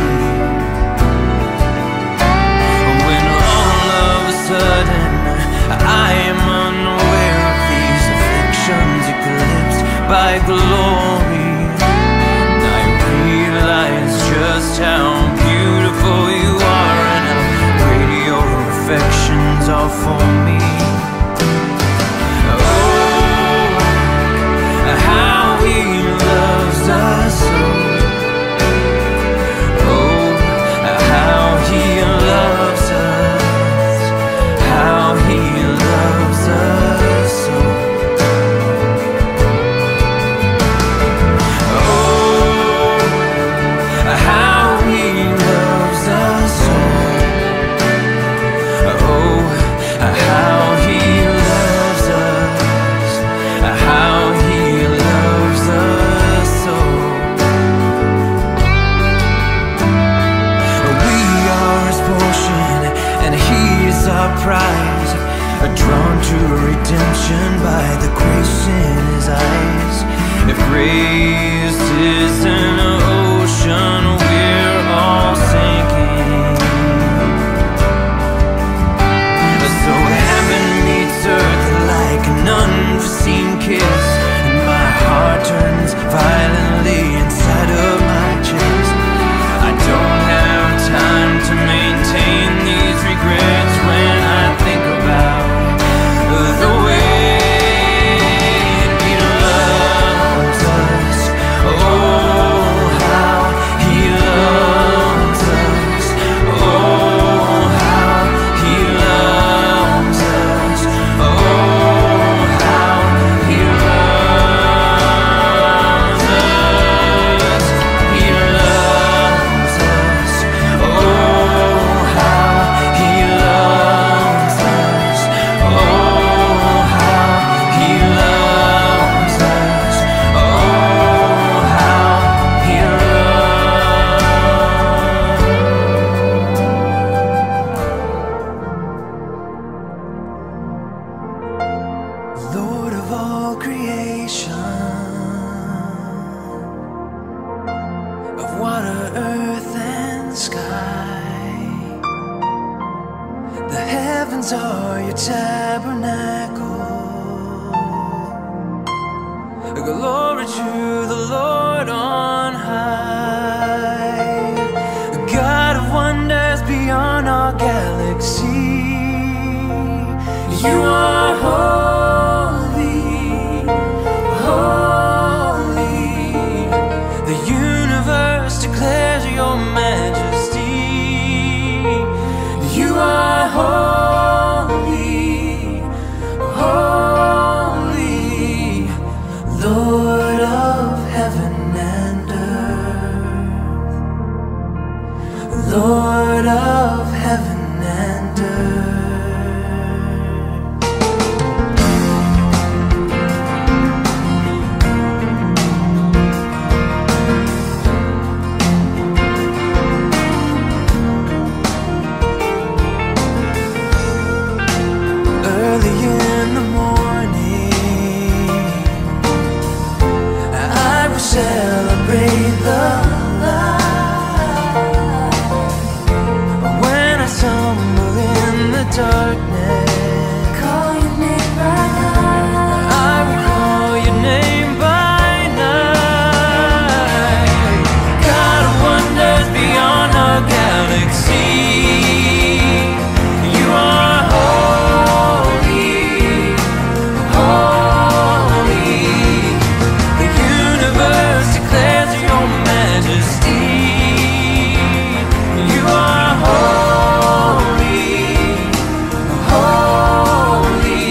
When all of a sudden I am unaware of these afflictions eclipsed by glory, and I realize just how beautiful You are and how great Your affections are for me. Oh, how He loves us so. Oh, how He loves us, how He loves us so. Oh, how He loves us so. Oh, how He loves us, how He loves us so. We are His portion and He is our prize, drawn to redemption by the grace in His eyes. If grace is an ocean, we're all sinking. So heaven meets earth like an unforeseen kiss, and my heart turns violently inside of my chest. I don't have time to maintain these regrets when I think about the way He loves us. Oh, how He loves us. Oh, how He loves us. Oh, how He loves us. He loves us. Oh, how He loves us. Oh, how He loves us. Oh, how He loves. Lord of all creation, of water, earth, and sky, the heavens are Your tabernacle. Glory to the Lord on high, God of wonders beyond our galaxy. You are holy, holy. The universe declares Your majesty. You are holy, holy, Lord of heaven and earth. darkness. Call your name by night. I will call your name by night. God of wonders beyond our galaxy, you are holy, holy. The universe declares your majesty. You are holy, holy.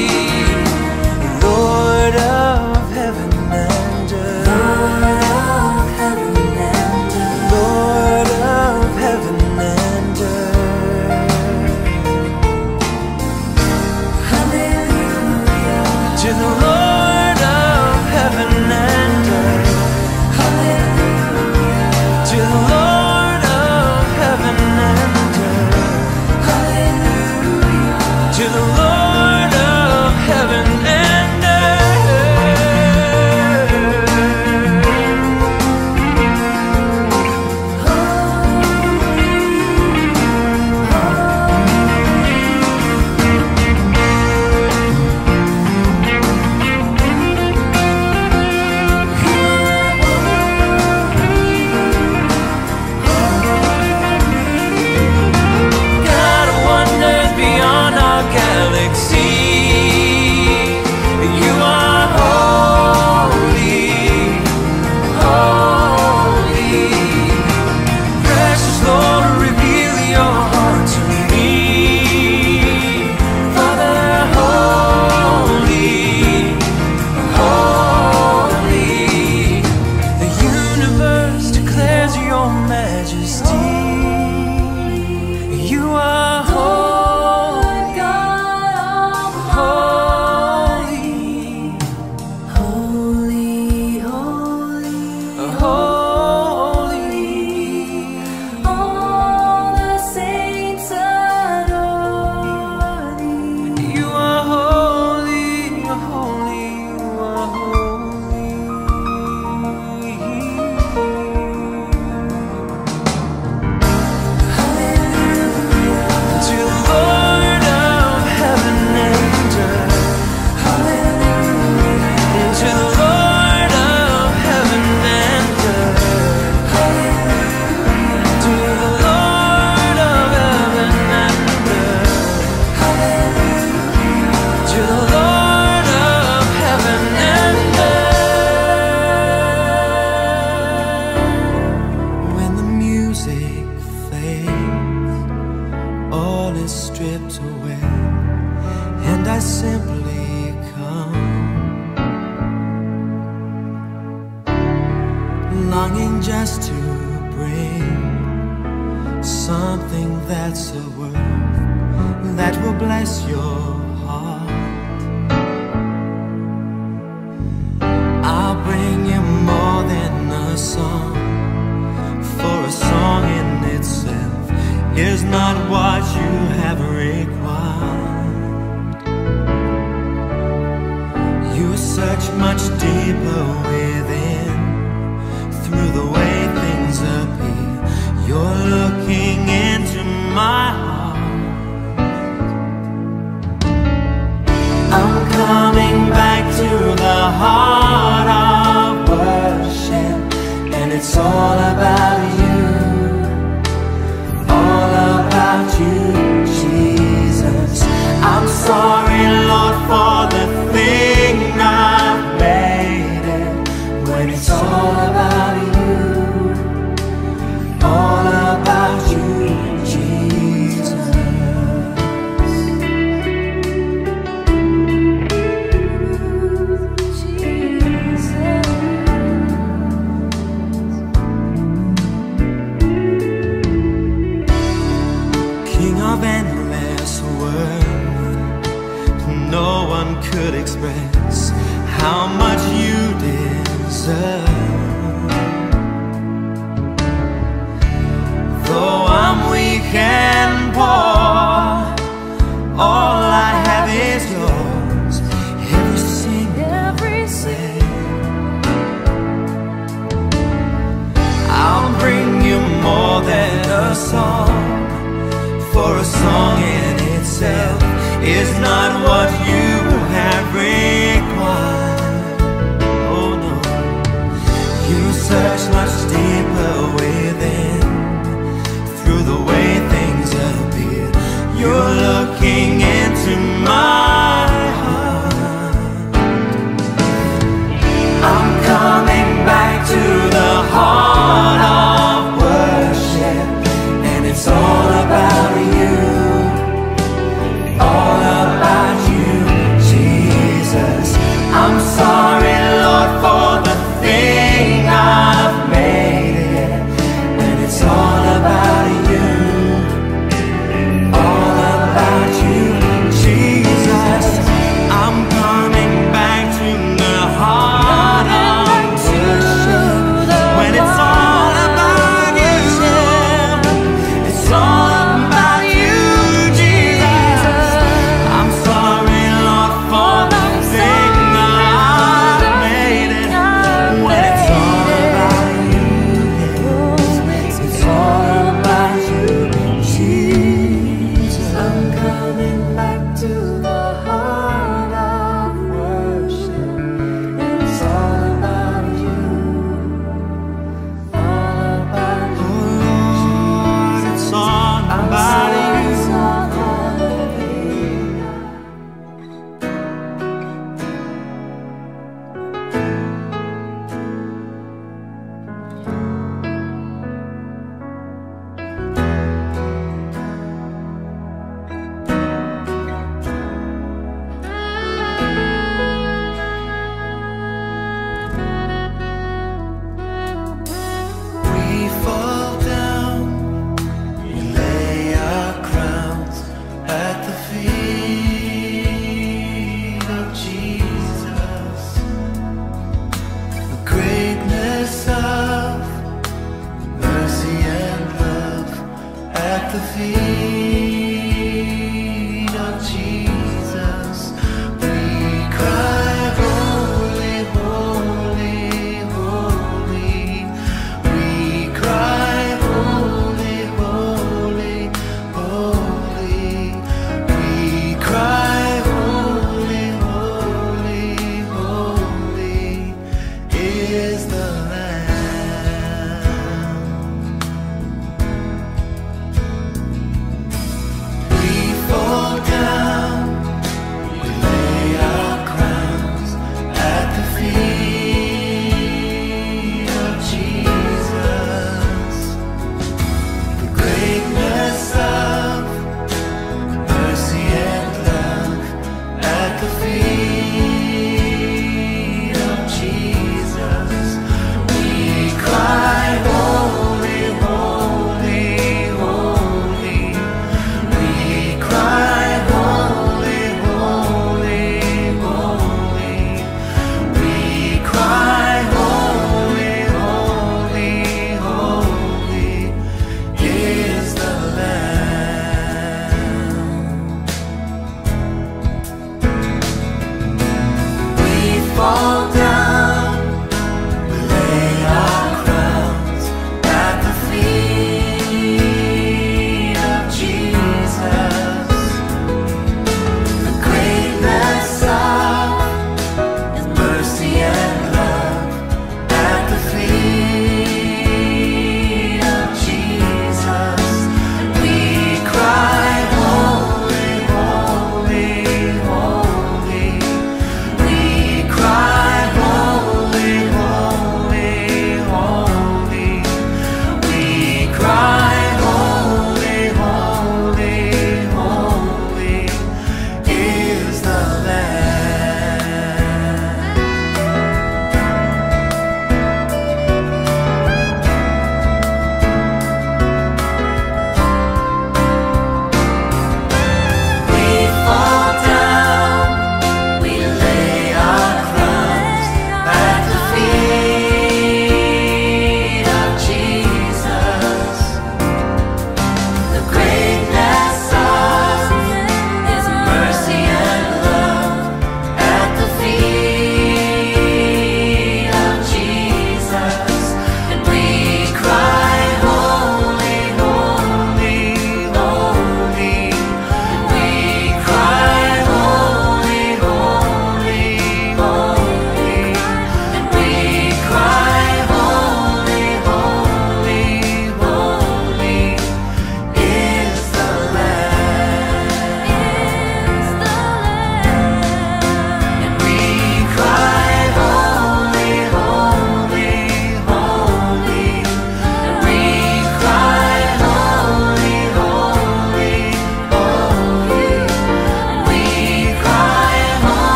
Lord of heaven and earth. Lord of heaven and earth. Lord of heaven and earth. Hallelujah. To the Lord of heaven and earth. Hallelujah. To the Lord of heaven and earth. Hallelujah. To the Lord of heaven and earth. God of wonders beyond our galaxy, you are holy, holy. Precious Lord, reveal your heart to me. Father, holy, holy. The universe declares your majesty. You are Lord God holy, Almighty, holy, holy. holy. All the saints adore thee. You are holy, holy, you are holy. To the Lord of heaven and earth. To the Lord of heaven and earth. To the Lord of heaven and earth. To the Lord of heaven and earth. When the music fades, all is stripped away, and I simply come, longing just to bring something that's a word that will bless your heart. I'll bring you more than a song, for a song in itself is not what you have required. You search much deeper within, through the way things appear. You're looking into my heart. I'm coming back to the heart of worship, and it's all about you. All about you, Jesus. I'm sorry, Lord, for the thing I've made it, when it's all about you. All about you, Jesus. King of endless worth, no one could express how much you deserve. Though I'm weak and poor, all I have is yours. Every single I'll bring you more than a song, for a song in itself is not what you have required. Oh no, you search much deeper within. Through the way things appear, you're looking into my heart. I'm coming back to the heart of worship, and it's all about you, all about you, Jesus. I'm sorry, Lord, for the thing I've made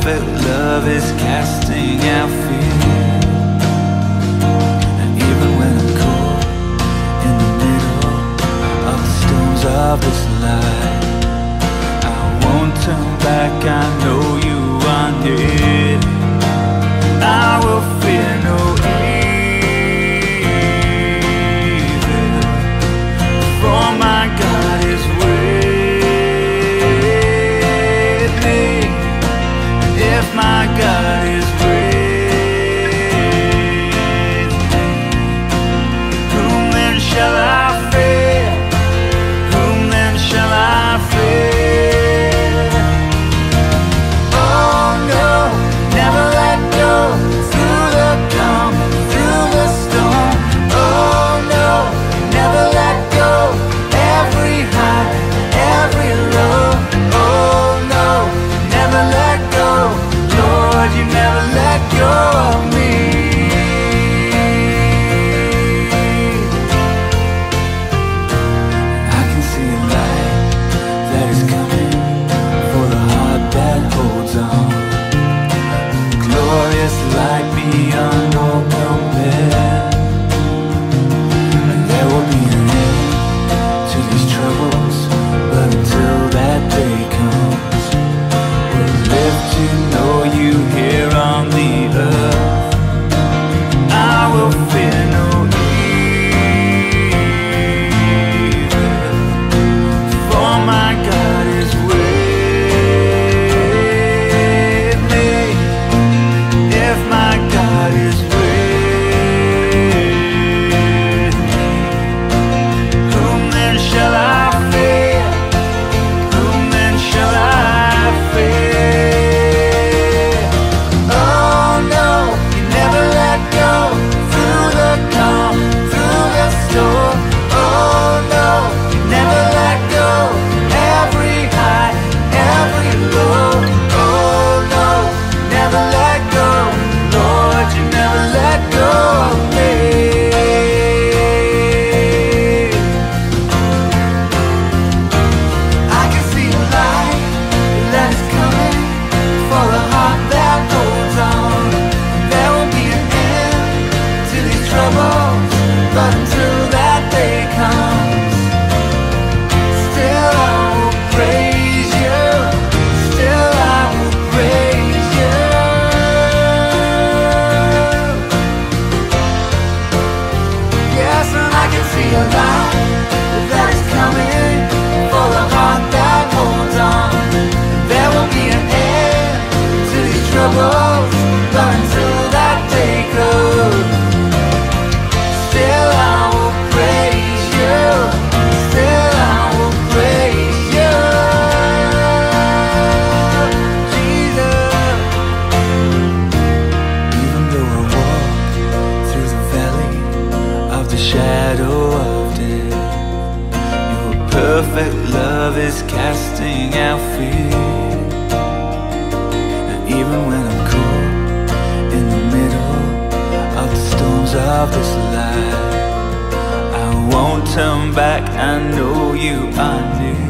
perfect love is casting out fear. And even when I'm caught in the middle of the storms of this life, I won't turn back, I know you are near. I will fear no evil, for my God is with me. If my God is with me, whom then shall I fear? Whom then shall I fear? Oh no, never let go. Through the calm, through the storm. Oh no, never let go. Every high, every low. Oh no, never let go. Lord, you never let go of me. I can see a light that is coming for the heart that holds on. Glorious light beyond all compare. And there will be an end to these troubles, but until that day comes, we'll live to know you here on the earth. I will fear no evil, for my God is with me. If my God is with me, whom then shall I fear? Whom then shall I fear? Oh no, you never let go. Through the calm, through the storm. Oh no, you never let go. Every high, every low. Oh no, never let go. Lord, you never let go of me. I can see a light that is coming for the heart that holds on. There will be an end to these troubles, but until that day comes, still I will praise you. Still I will praise you. Yes, and I can see a light that is coming for the heart that holds on. There will be an end to these troubles, but until that day comes, still I will praise you. Still I will praise you, Jesus. Even though I walk through the valley of the shadow of death, your perfect love is casting out fear. And even when I'm caught in the middle of the storms of this life, I won't turn back, I know you are near.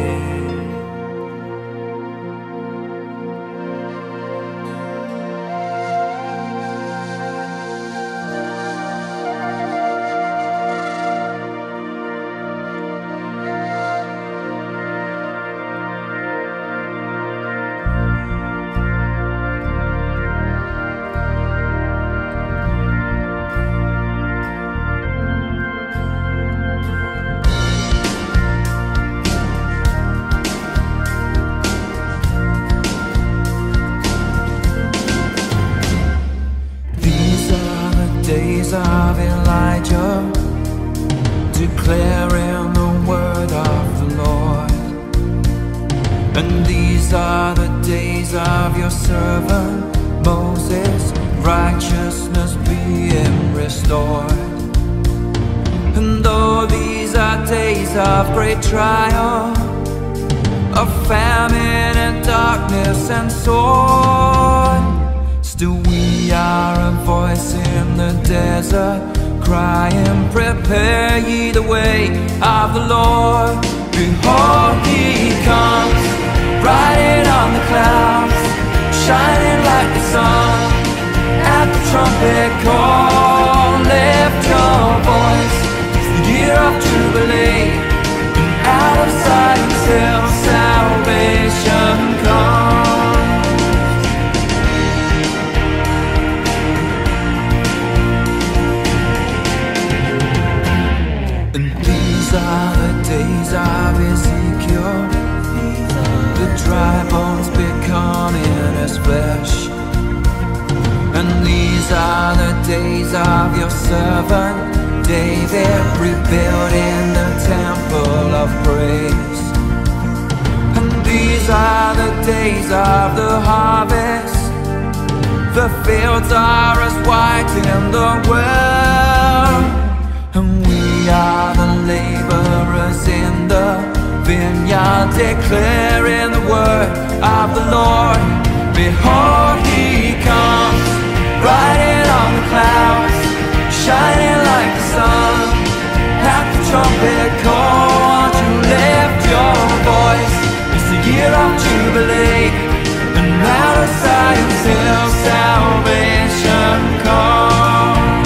Days of Elijah, declaring the word of the Lord. And these are the days of your servant Moses, righteousness being restored. And though these are days of great trial, of famine and darkness and sword, still we are a voice in the desert, crying, prepare ye the way of the Lord. Behold, he comes, riding on the clouds, shining days of the harvest. The fields are as white in the world, and we are the laborers in the vineyard, declaring the word of the Lord. Behold, He comes, riding on the clouds, shining like the sun. At the trumpet call, won't you lift your voice? It's the year of Jubilee, and out of Zion's hill salvation comes.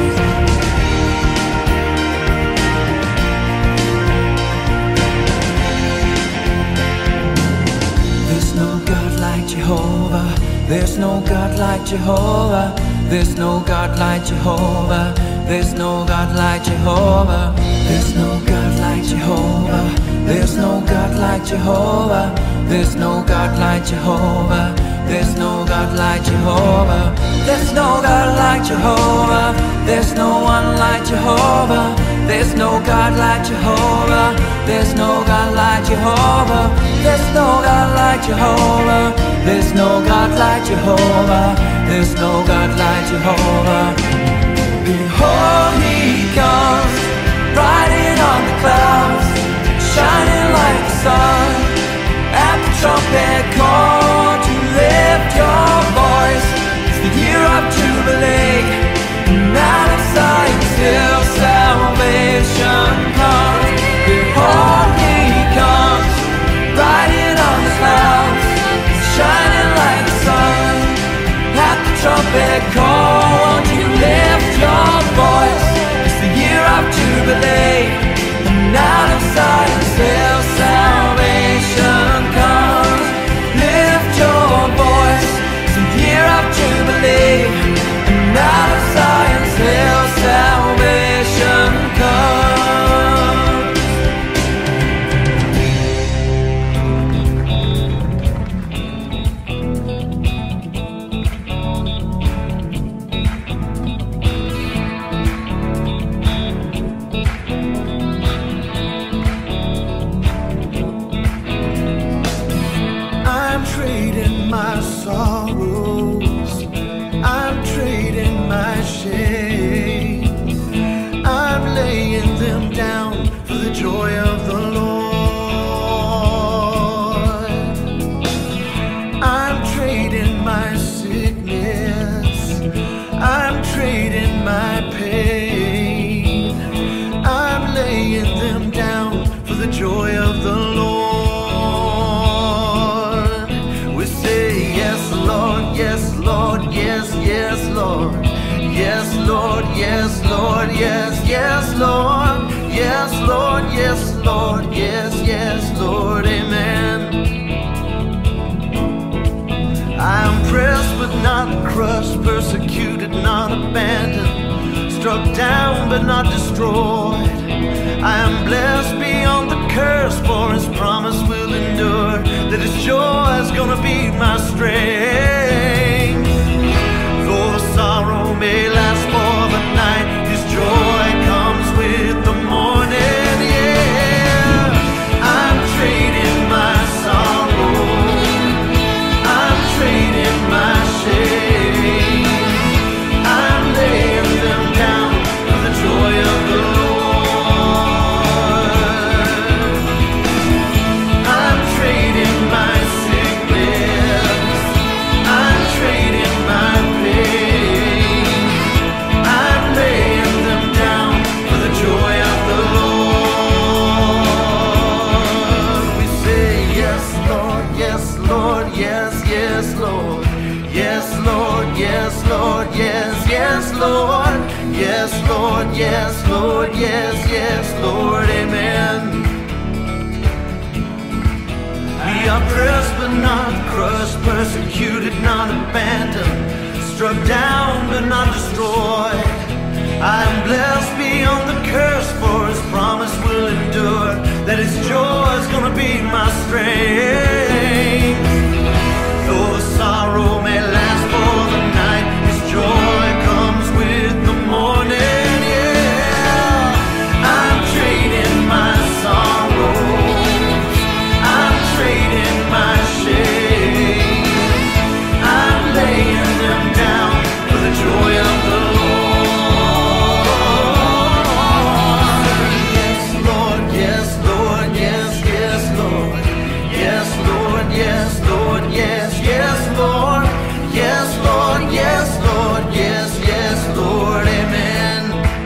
There's no God like Jehovah. There's no God like Jehovah. There's no God like Jehovah. There's no God like Jehovah. There's no God like Jehovah. There's no God like Jehovah. There's no God like Jehovah. There's no God like Jehovah. There's no God like Jehovah. There's no one like Jehovah. There's no God like Jehovah. There's no God like Jehovah. There's no God like Jehovah. There's no God like Jehovah. There's no God like Jehovah. Behold, He comes, riding on the clouds, shining like the sun. At the trumpet call, to lift your voice. It's the year of Jubilee, and out of Zion's hill salvation comes. Behold, He comes, riding on the clouds, shining like the sun. At the trumpet call, won't you lift your voice? It's the year of Jubilee, and out of Zion's hill salvation comes. Lift your voice, it's the year of Jubilee, and out of Zion's hill salvation comes. I'm trading my sorrows, I'm trading my shame, I'm laying them down for the joy of the Lord. I'm trading my sickness, I'm trading my pain, I'm laying them down for the joy of the Lord. Yes, Lord, yes, yes, Lord. Yes, Lord, yes, Lord, yes, yes, Lord. Yes, Lord, yes, Lord, yes, yes, Lord, amen. I'm pressed but not crushed, persecuted, not abandoned, struck down but not destroyed. I am blessed beyond the curse, for His promise will endure, that His joy is gonna be my strength. Though the sorrow may last for the night, His joy comes with the morning, yeah. I'm trading my sorrow, I'm trading my shame, I'm laying them down for the joy of the Lord. Lord, yes, Lord, yes, Lord, yes, yes, Lord, amen. We are pressed but not crushed, persecuted, not abandoned, struck down but not destroyed. I am blessed beyond the curse, for His promise will endure, that His joy is gonna be my strength. Though the sorrow may last for the night, His joy comes with the morning, yeah. I'm trading my sorrows, I'm trading my shame, yes, Lord, yes, Lord, yes, yes, Lord, yes, Lord, yes, Lord, yes, yes, Lord, amen.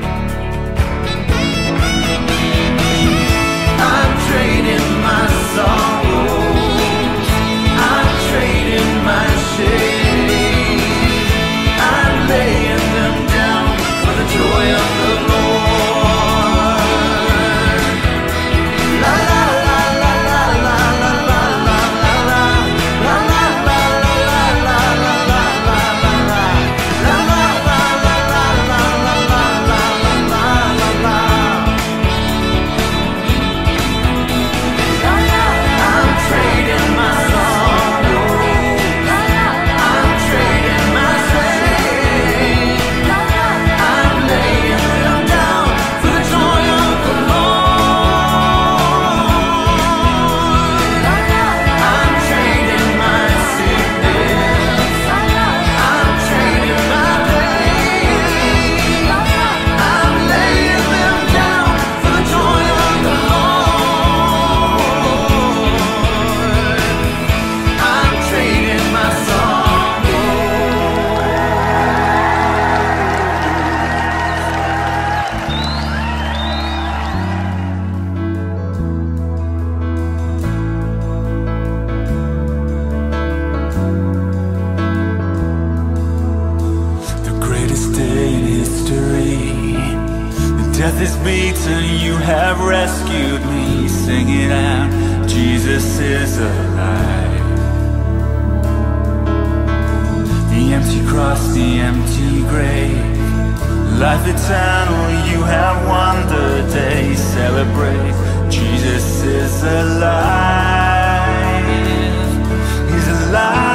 I'm trading my sorrows, I'm trading my shame, I'm laying them down for the joy of the Lord. La la la la la la la la la la la la la la la la Death is beaten, you have rescued me. Sing it out, Jesus is alive. The empty cross, the empty grave, life eternal, you have won the day. Celebrate, Jesus is alive. He's alive.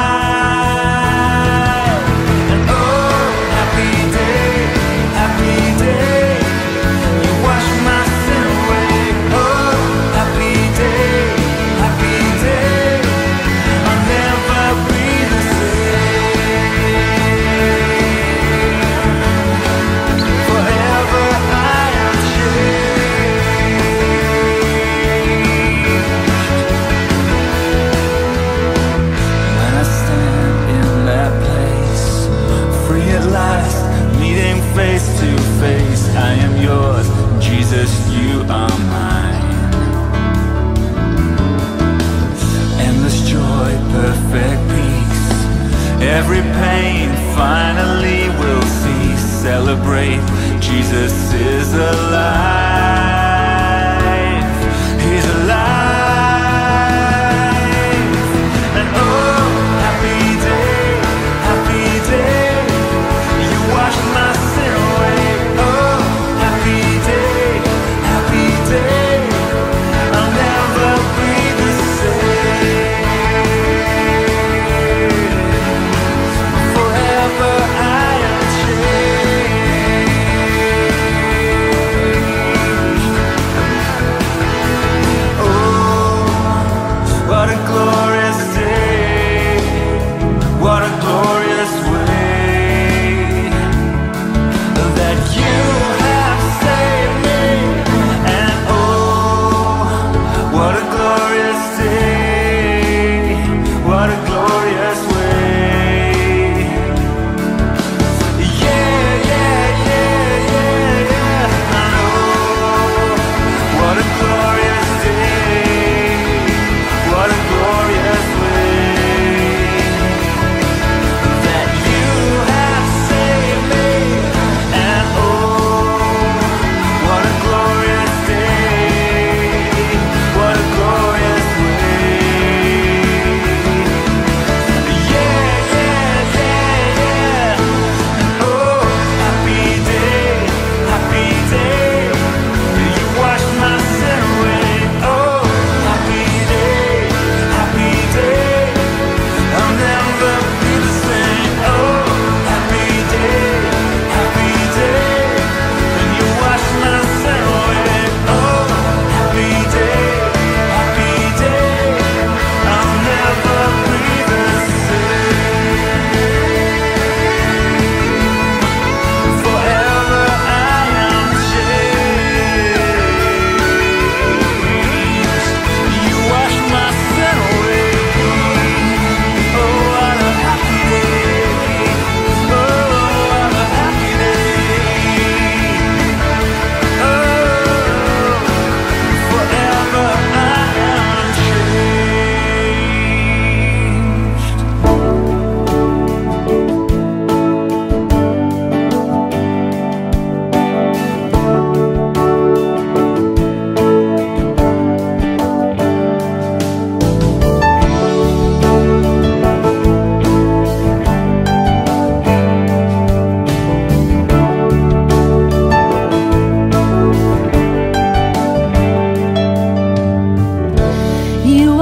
And oh, happy day, happy day. Face to face, I am yours, Jesus, you are mine. Endless joy, perfect peace, every pain finally will cease. Celebrate, Jesus is alive. He's alive. And oh, happy day, happy day. You wash my sin away. Oh, happy day, happy day. I'll never be the same. Forever I am changed.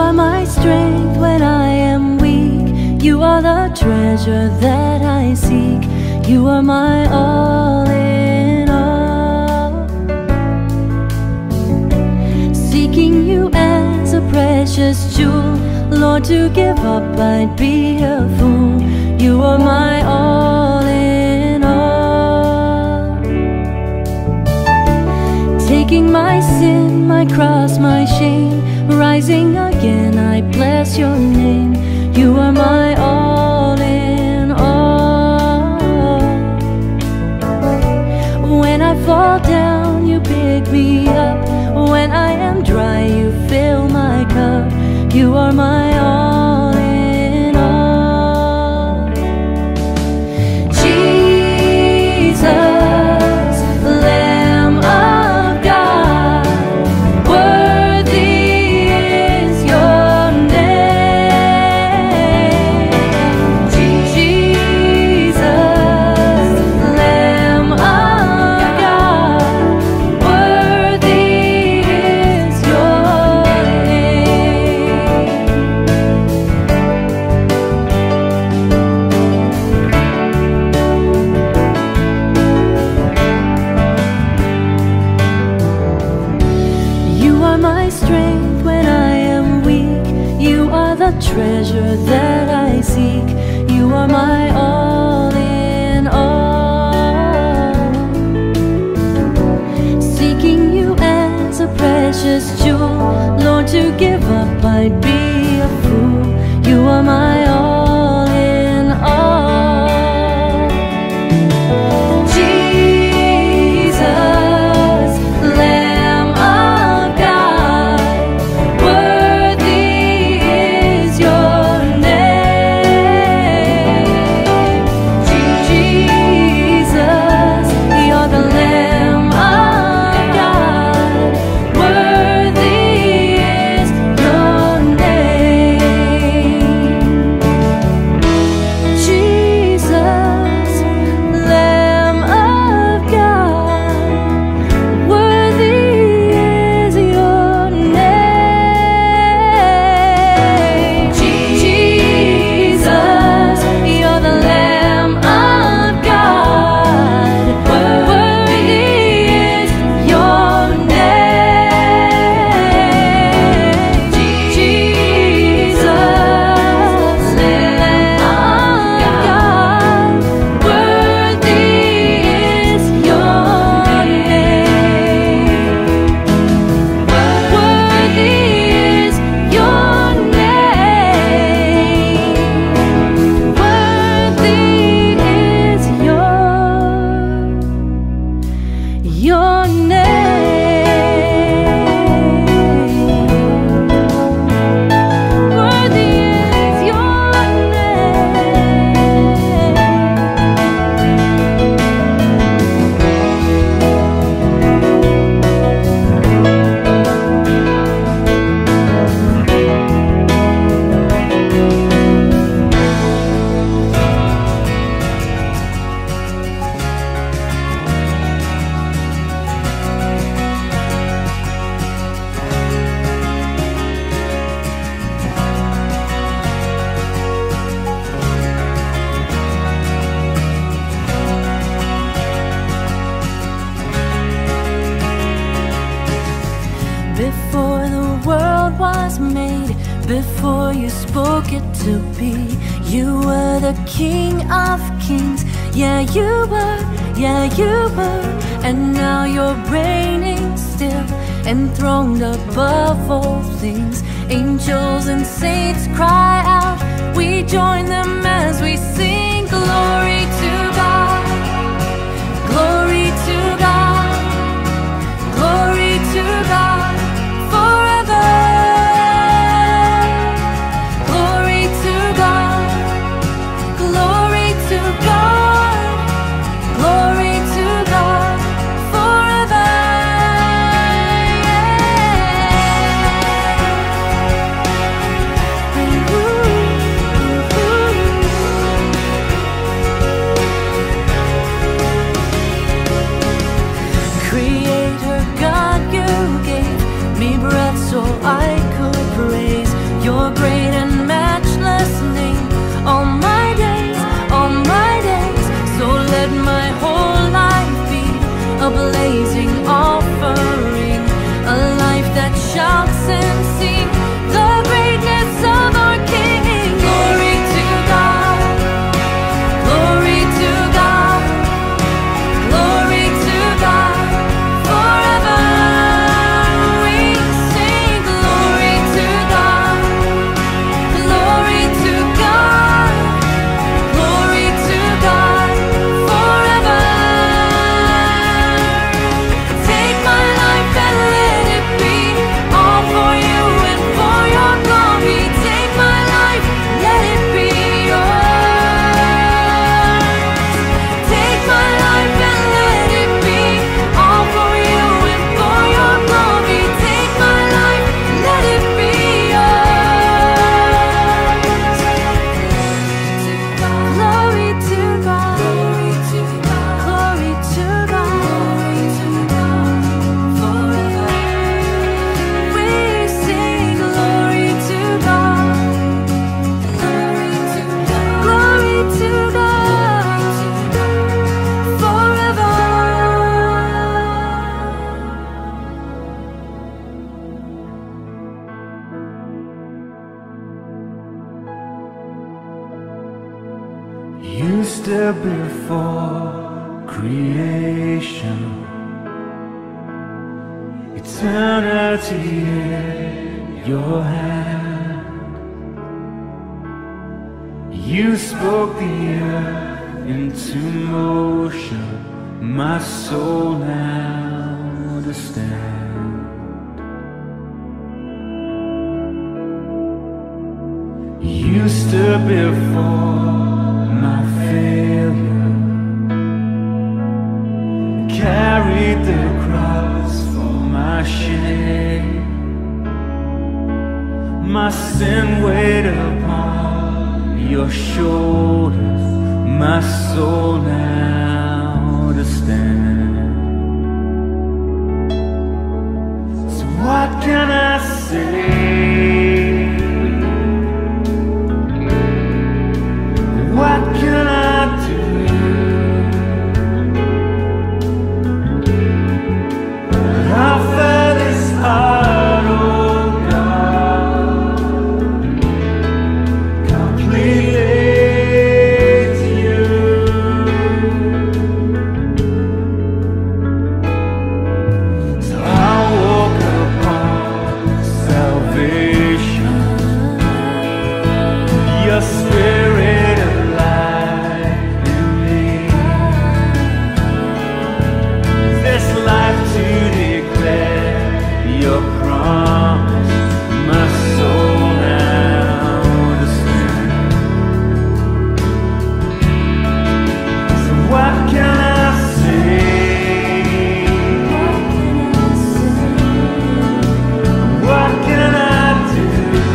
are my strength when I am weak. You are the treasure that I seek. You are my all in all. Seeking you as a precious jewel, Lord, to give up I'd be a fool. You are my all in all. Taking my sin, my cross, my shame, rising again, I bless your name. You are my all in all. When I fall down, you pick me up. When I am dry, you fill my cup. You are my all in all. Jesus, Lamb of God, worthy is your name. Jesus, Lamb of God, worthy is your name. You are my strength when I am weak. You are the treasure that I seek. You are my all in all. Seeking you as a precious jewel, Lord, to give up I'd be a fool. You are my all in all. Jesus, Lamb of God, worthy is your name. Jesus, you're the Lamb of God, worthy is your name. Jesus, Lamb of God, worthy is your name. Jesus, you're the Lamb of God, worthy is your name. Jesus, Lamb of God, worthy is your name. Worthy is your name. Worthy is your name. Worthy is your Before the world was made, before you spoke it to be, you were the King of Kings. Yeah, you were, and now you're reigning still, enthroned above all things. Angels and saints cry out, we join them as we sing glory to God, glory to God, glory to God forever. Glory to God, glory to God, glory to God forever. You stood before creation, eternity in your hand. You spoke the earth into motion, my soul now understands. You stood before my failure, carried the cross for my shame. My sin weighed upon your shoulders, my soul now understands. So what can I say? What can I do? Offer this heart, oh God, completely to you. So I woke upon salvation, your spirit alive in me. This life to declare your promise, my soul now understands. So what can I say? What can I do?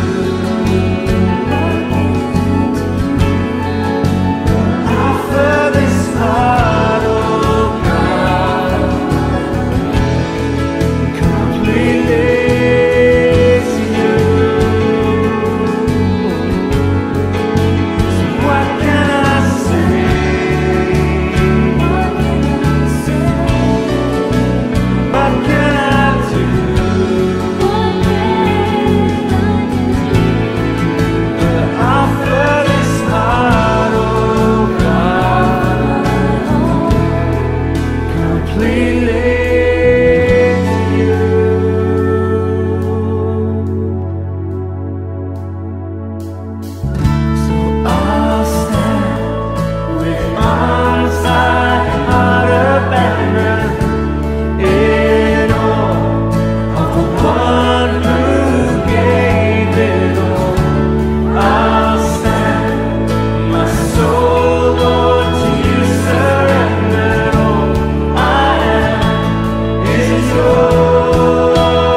Offer this heart, oh God, completely to you. So what can I say? What can I do? Offer this heart, oh God, completely to you. So I'll stand with arms high, heart abandoned, in awe of the one who gave it all. I'll stand, my soul, Lord, to you surrendered. All I am is yours.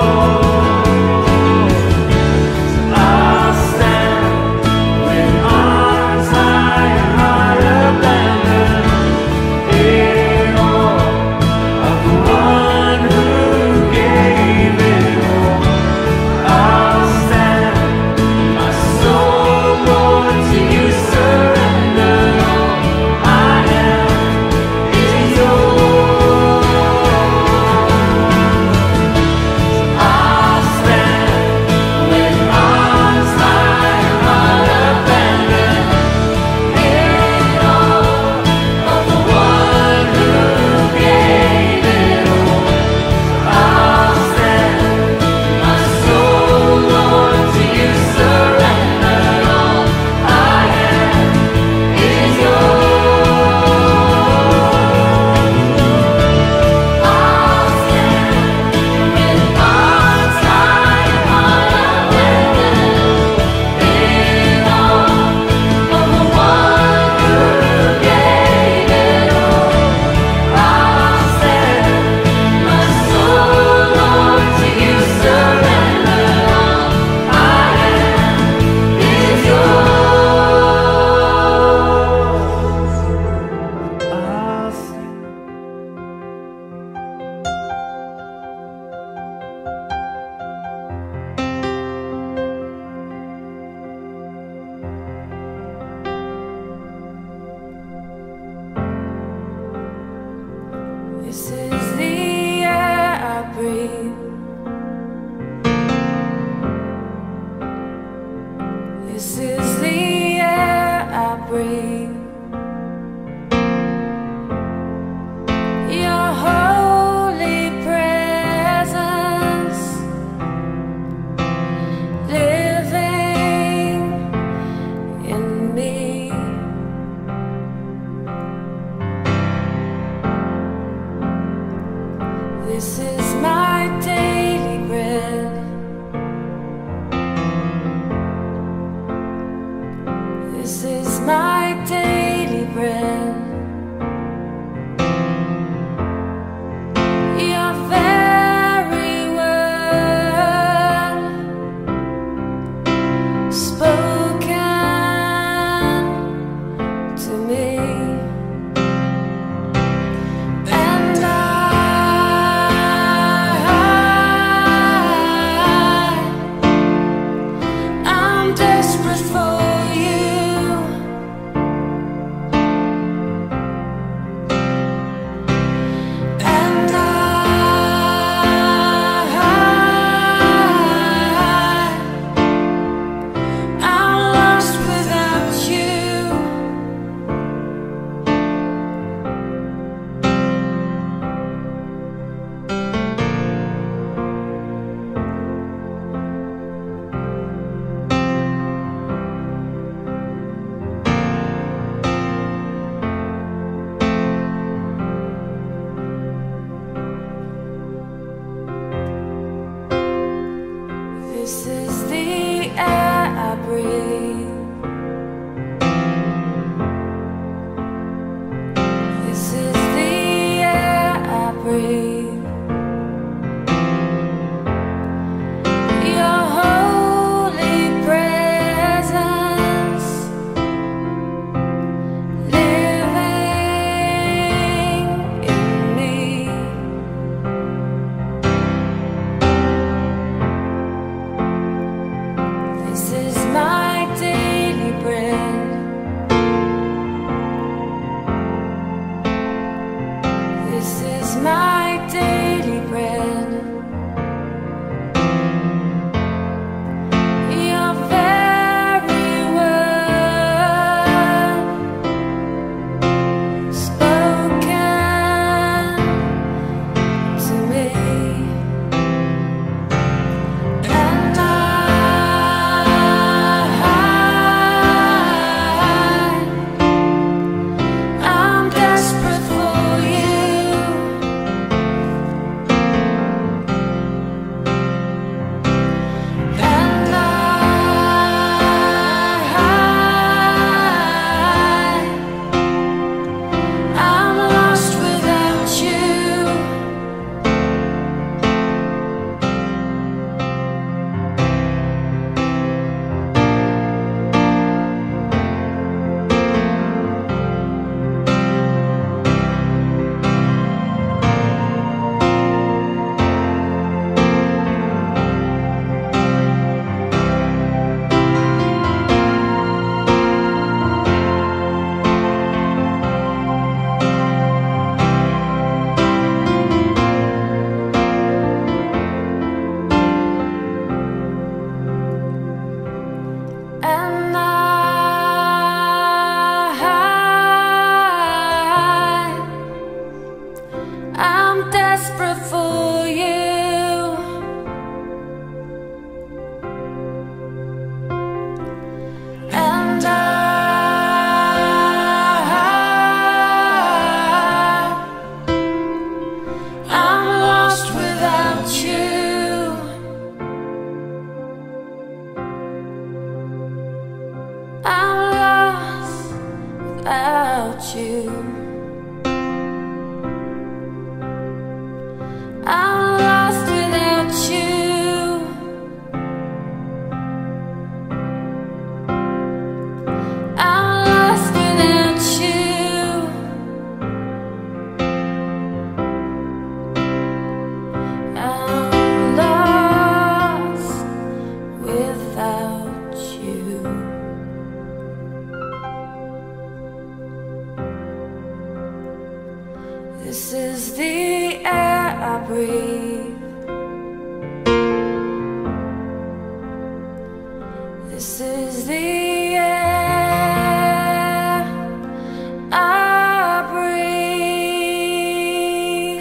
I'll stand with arms high and heart abandoned, in awe of the one who gave it all. I'll stand, my soul, Lord, to you surrendered. All I am is yours. I'll stand with arms high and heart abandoned, in awe of the one who gave it all. I'll stand, my soul, Lord, to you surrendered. All I am is yours. I'll stand with arms high and heart abandoned, in awe of the one who gave it all. I'll stand, my soul, Lord, to you surrendered. All I am is yours. I'll stand. This is the air I breathe. This is the air I breathe. my daily bread. Your very word spoken to me, and I'm desperate for you, and I'm lost without you. This is the air I breathe. This is the air I breathe. Your holy presence living in me. This is my daily bread. This is my daily bread. Your very word spoken to me, and I'm desperate for you, and I'm lost without you. And I'm desperate for you, and I'm lost without you. I'm lost without you. I'm lost without you. I'm lost without you. I'm lost without you. This is the air I breathe. This is the air I breathe.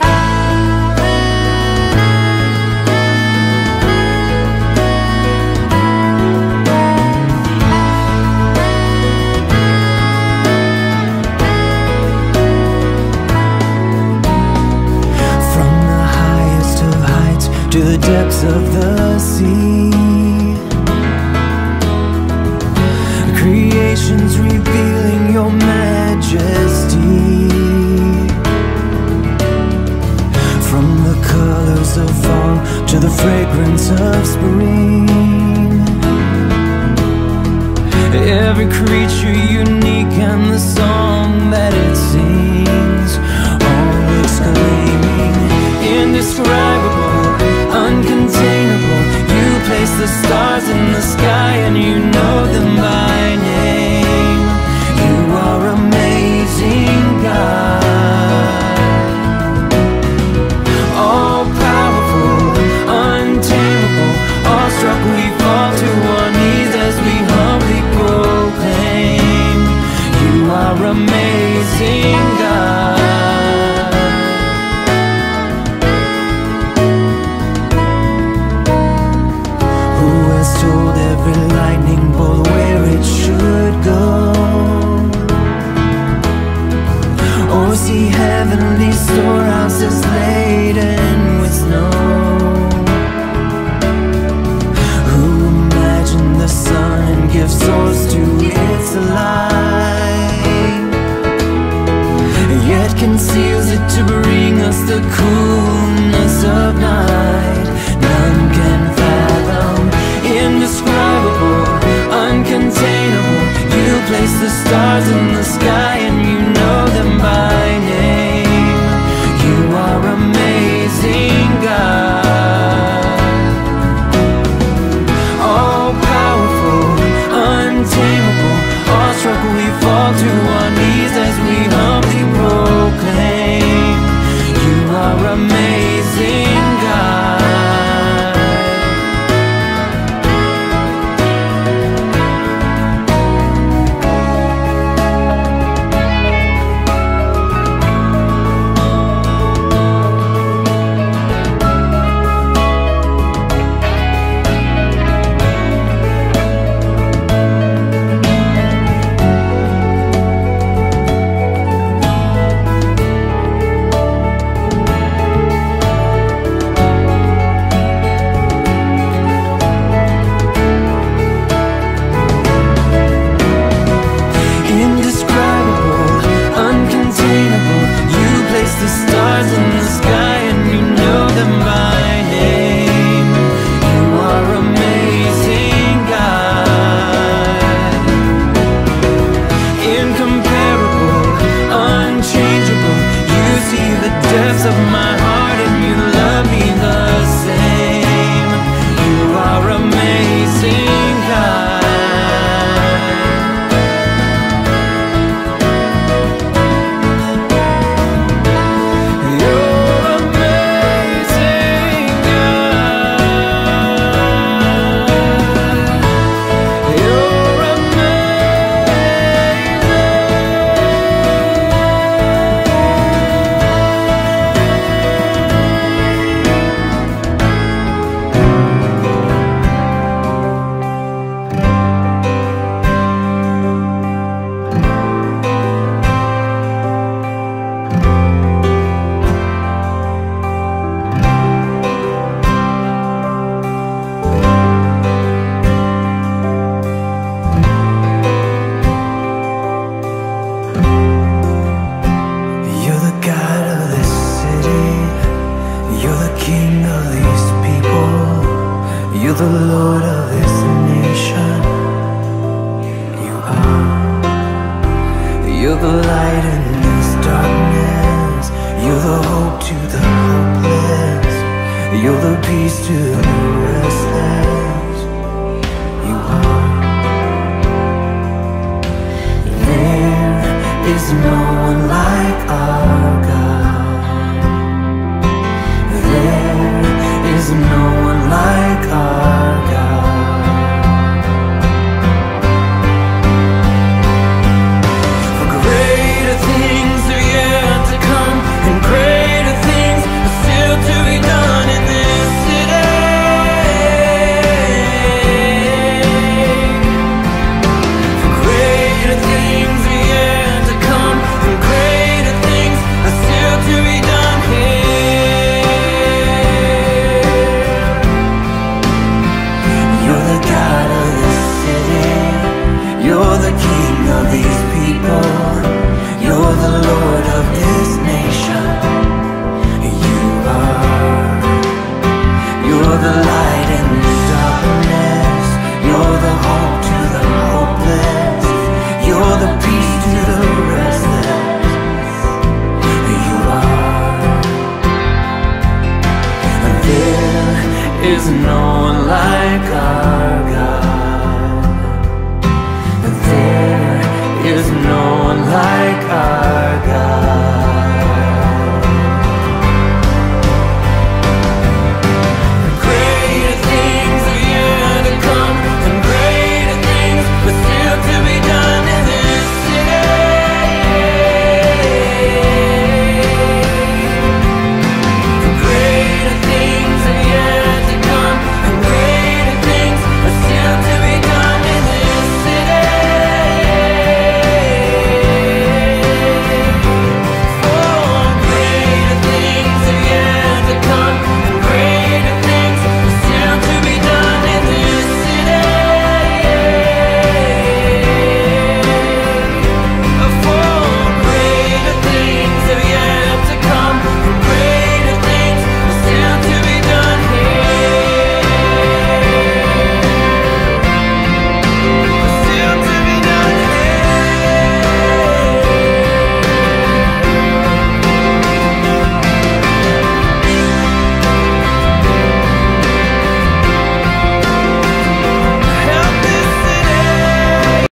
to the depths of the sea. bring. Every creature unique and the song that it sings, all exclaiming, indescribable, uncontainable. You place the stars in the sky and you know them by name. You are amazing, God. All powerful, untamable, awestruck we fall to our knees as we humbly proclaim. You are amazing, God. Who has told every lightning bolt where it should go? Or see heavenly storehouses laden with snow? Who imagined the sun and gives source to its light, yet conceals it to bring us the coolness of night? None can fathom, indescribable, uncontainable. You place the stars in the sky and you know them by name. You are amazing, God. All powerful, untamable, awestruck we fall to our knees as we humbly proclaim. You are amazing, God. Indescribable, uncontainable. You place the stars in the sky and you know them by name. You are amazing, God. Incomparable, unchangeable. You see the depths of my heart and you love me the same. You are amazing, God. You're the God of this city. You're the King of these people. You're the Lord of this nation. You are. You're the light in this darkness. You're the hope to the hopeless. You're the peace to the restless. You are. There is no one like our God. There is no one like our God. For greater things are yet to come, and greater things are still to be done in this city. For greater things are yet to come, and greater things are still to be done here. You're the God of this city. You're the King of these people. You're the Lord of this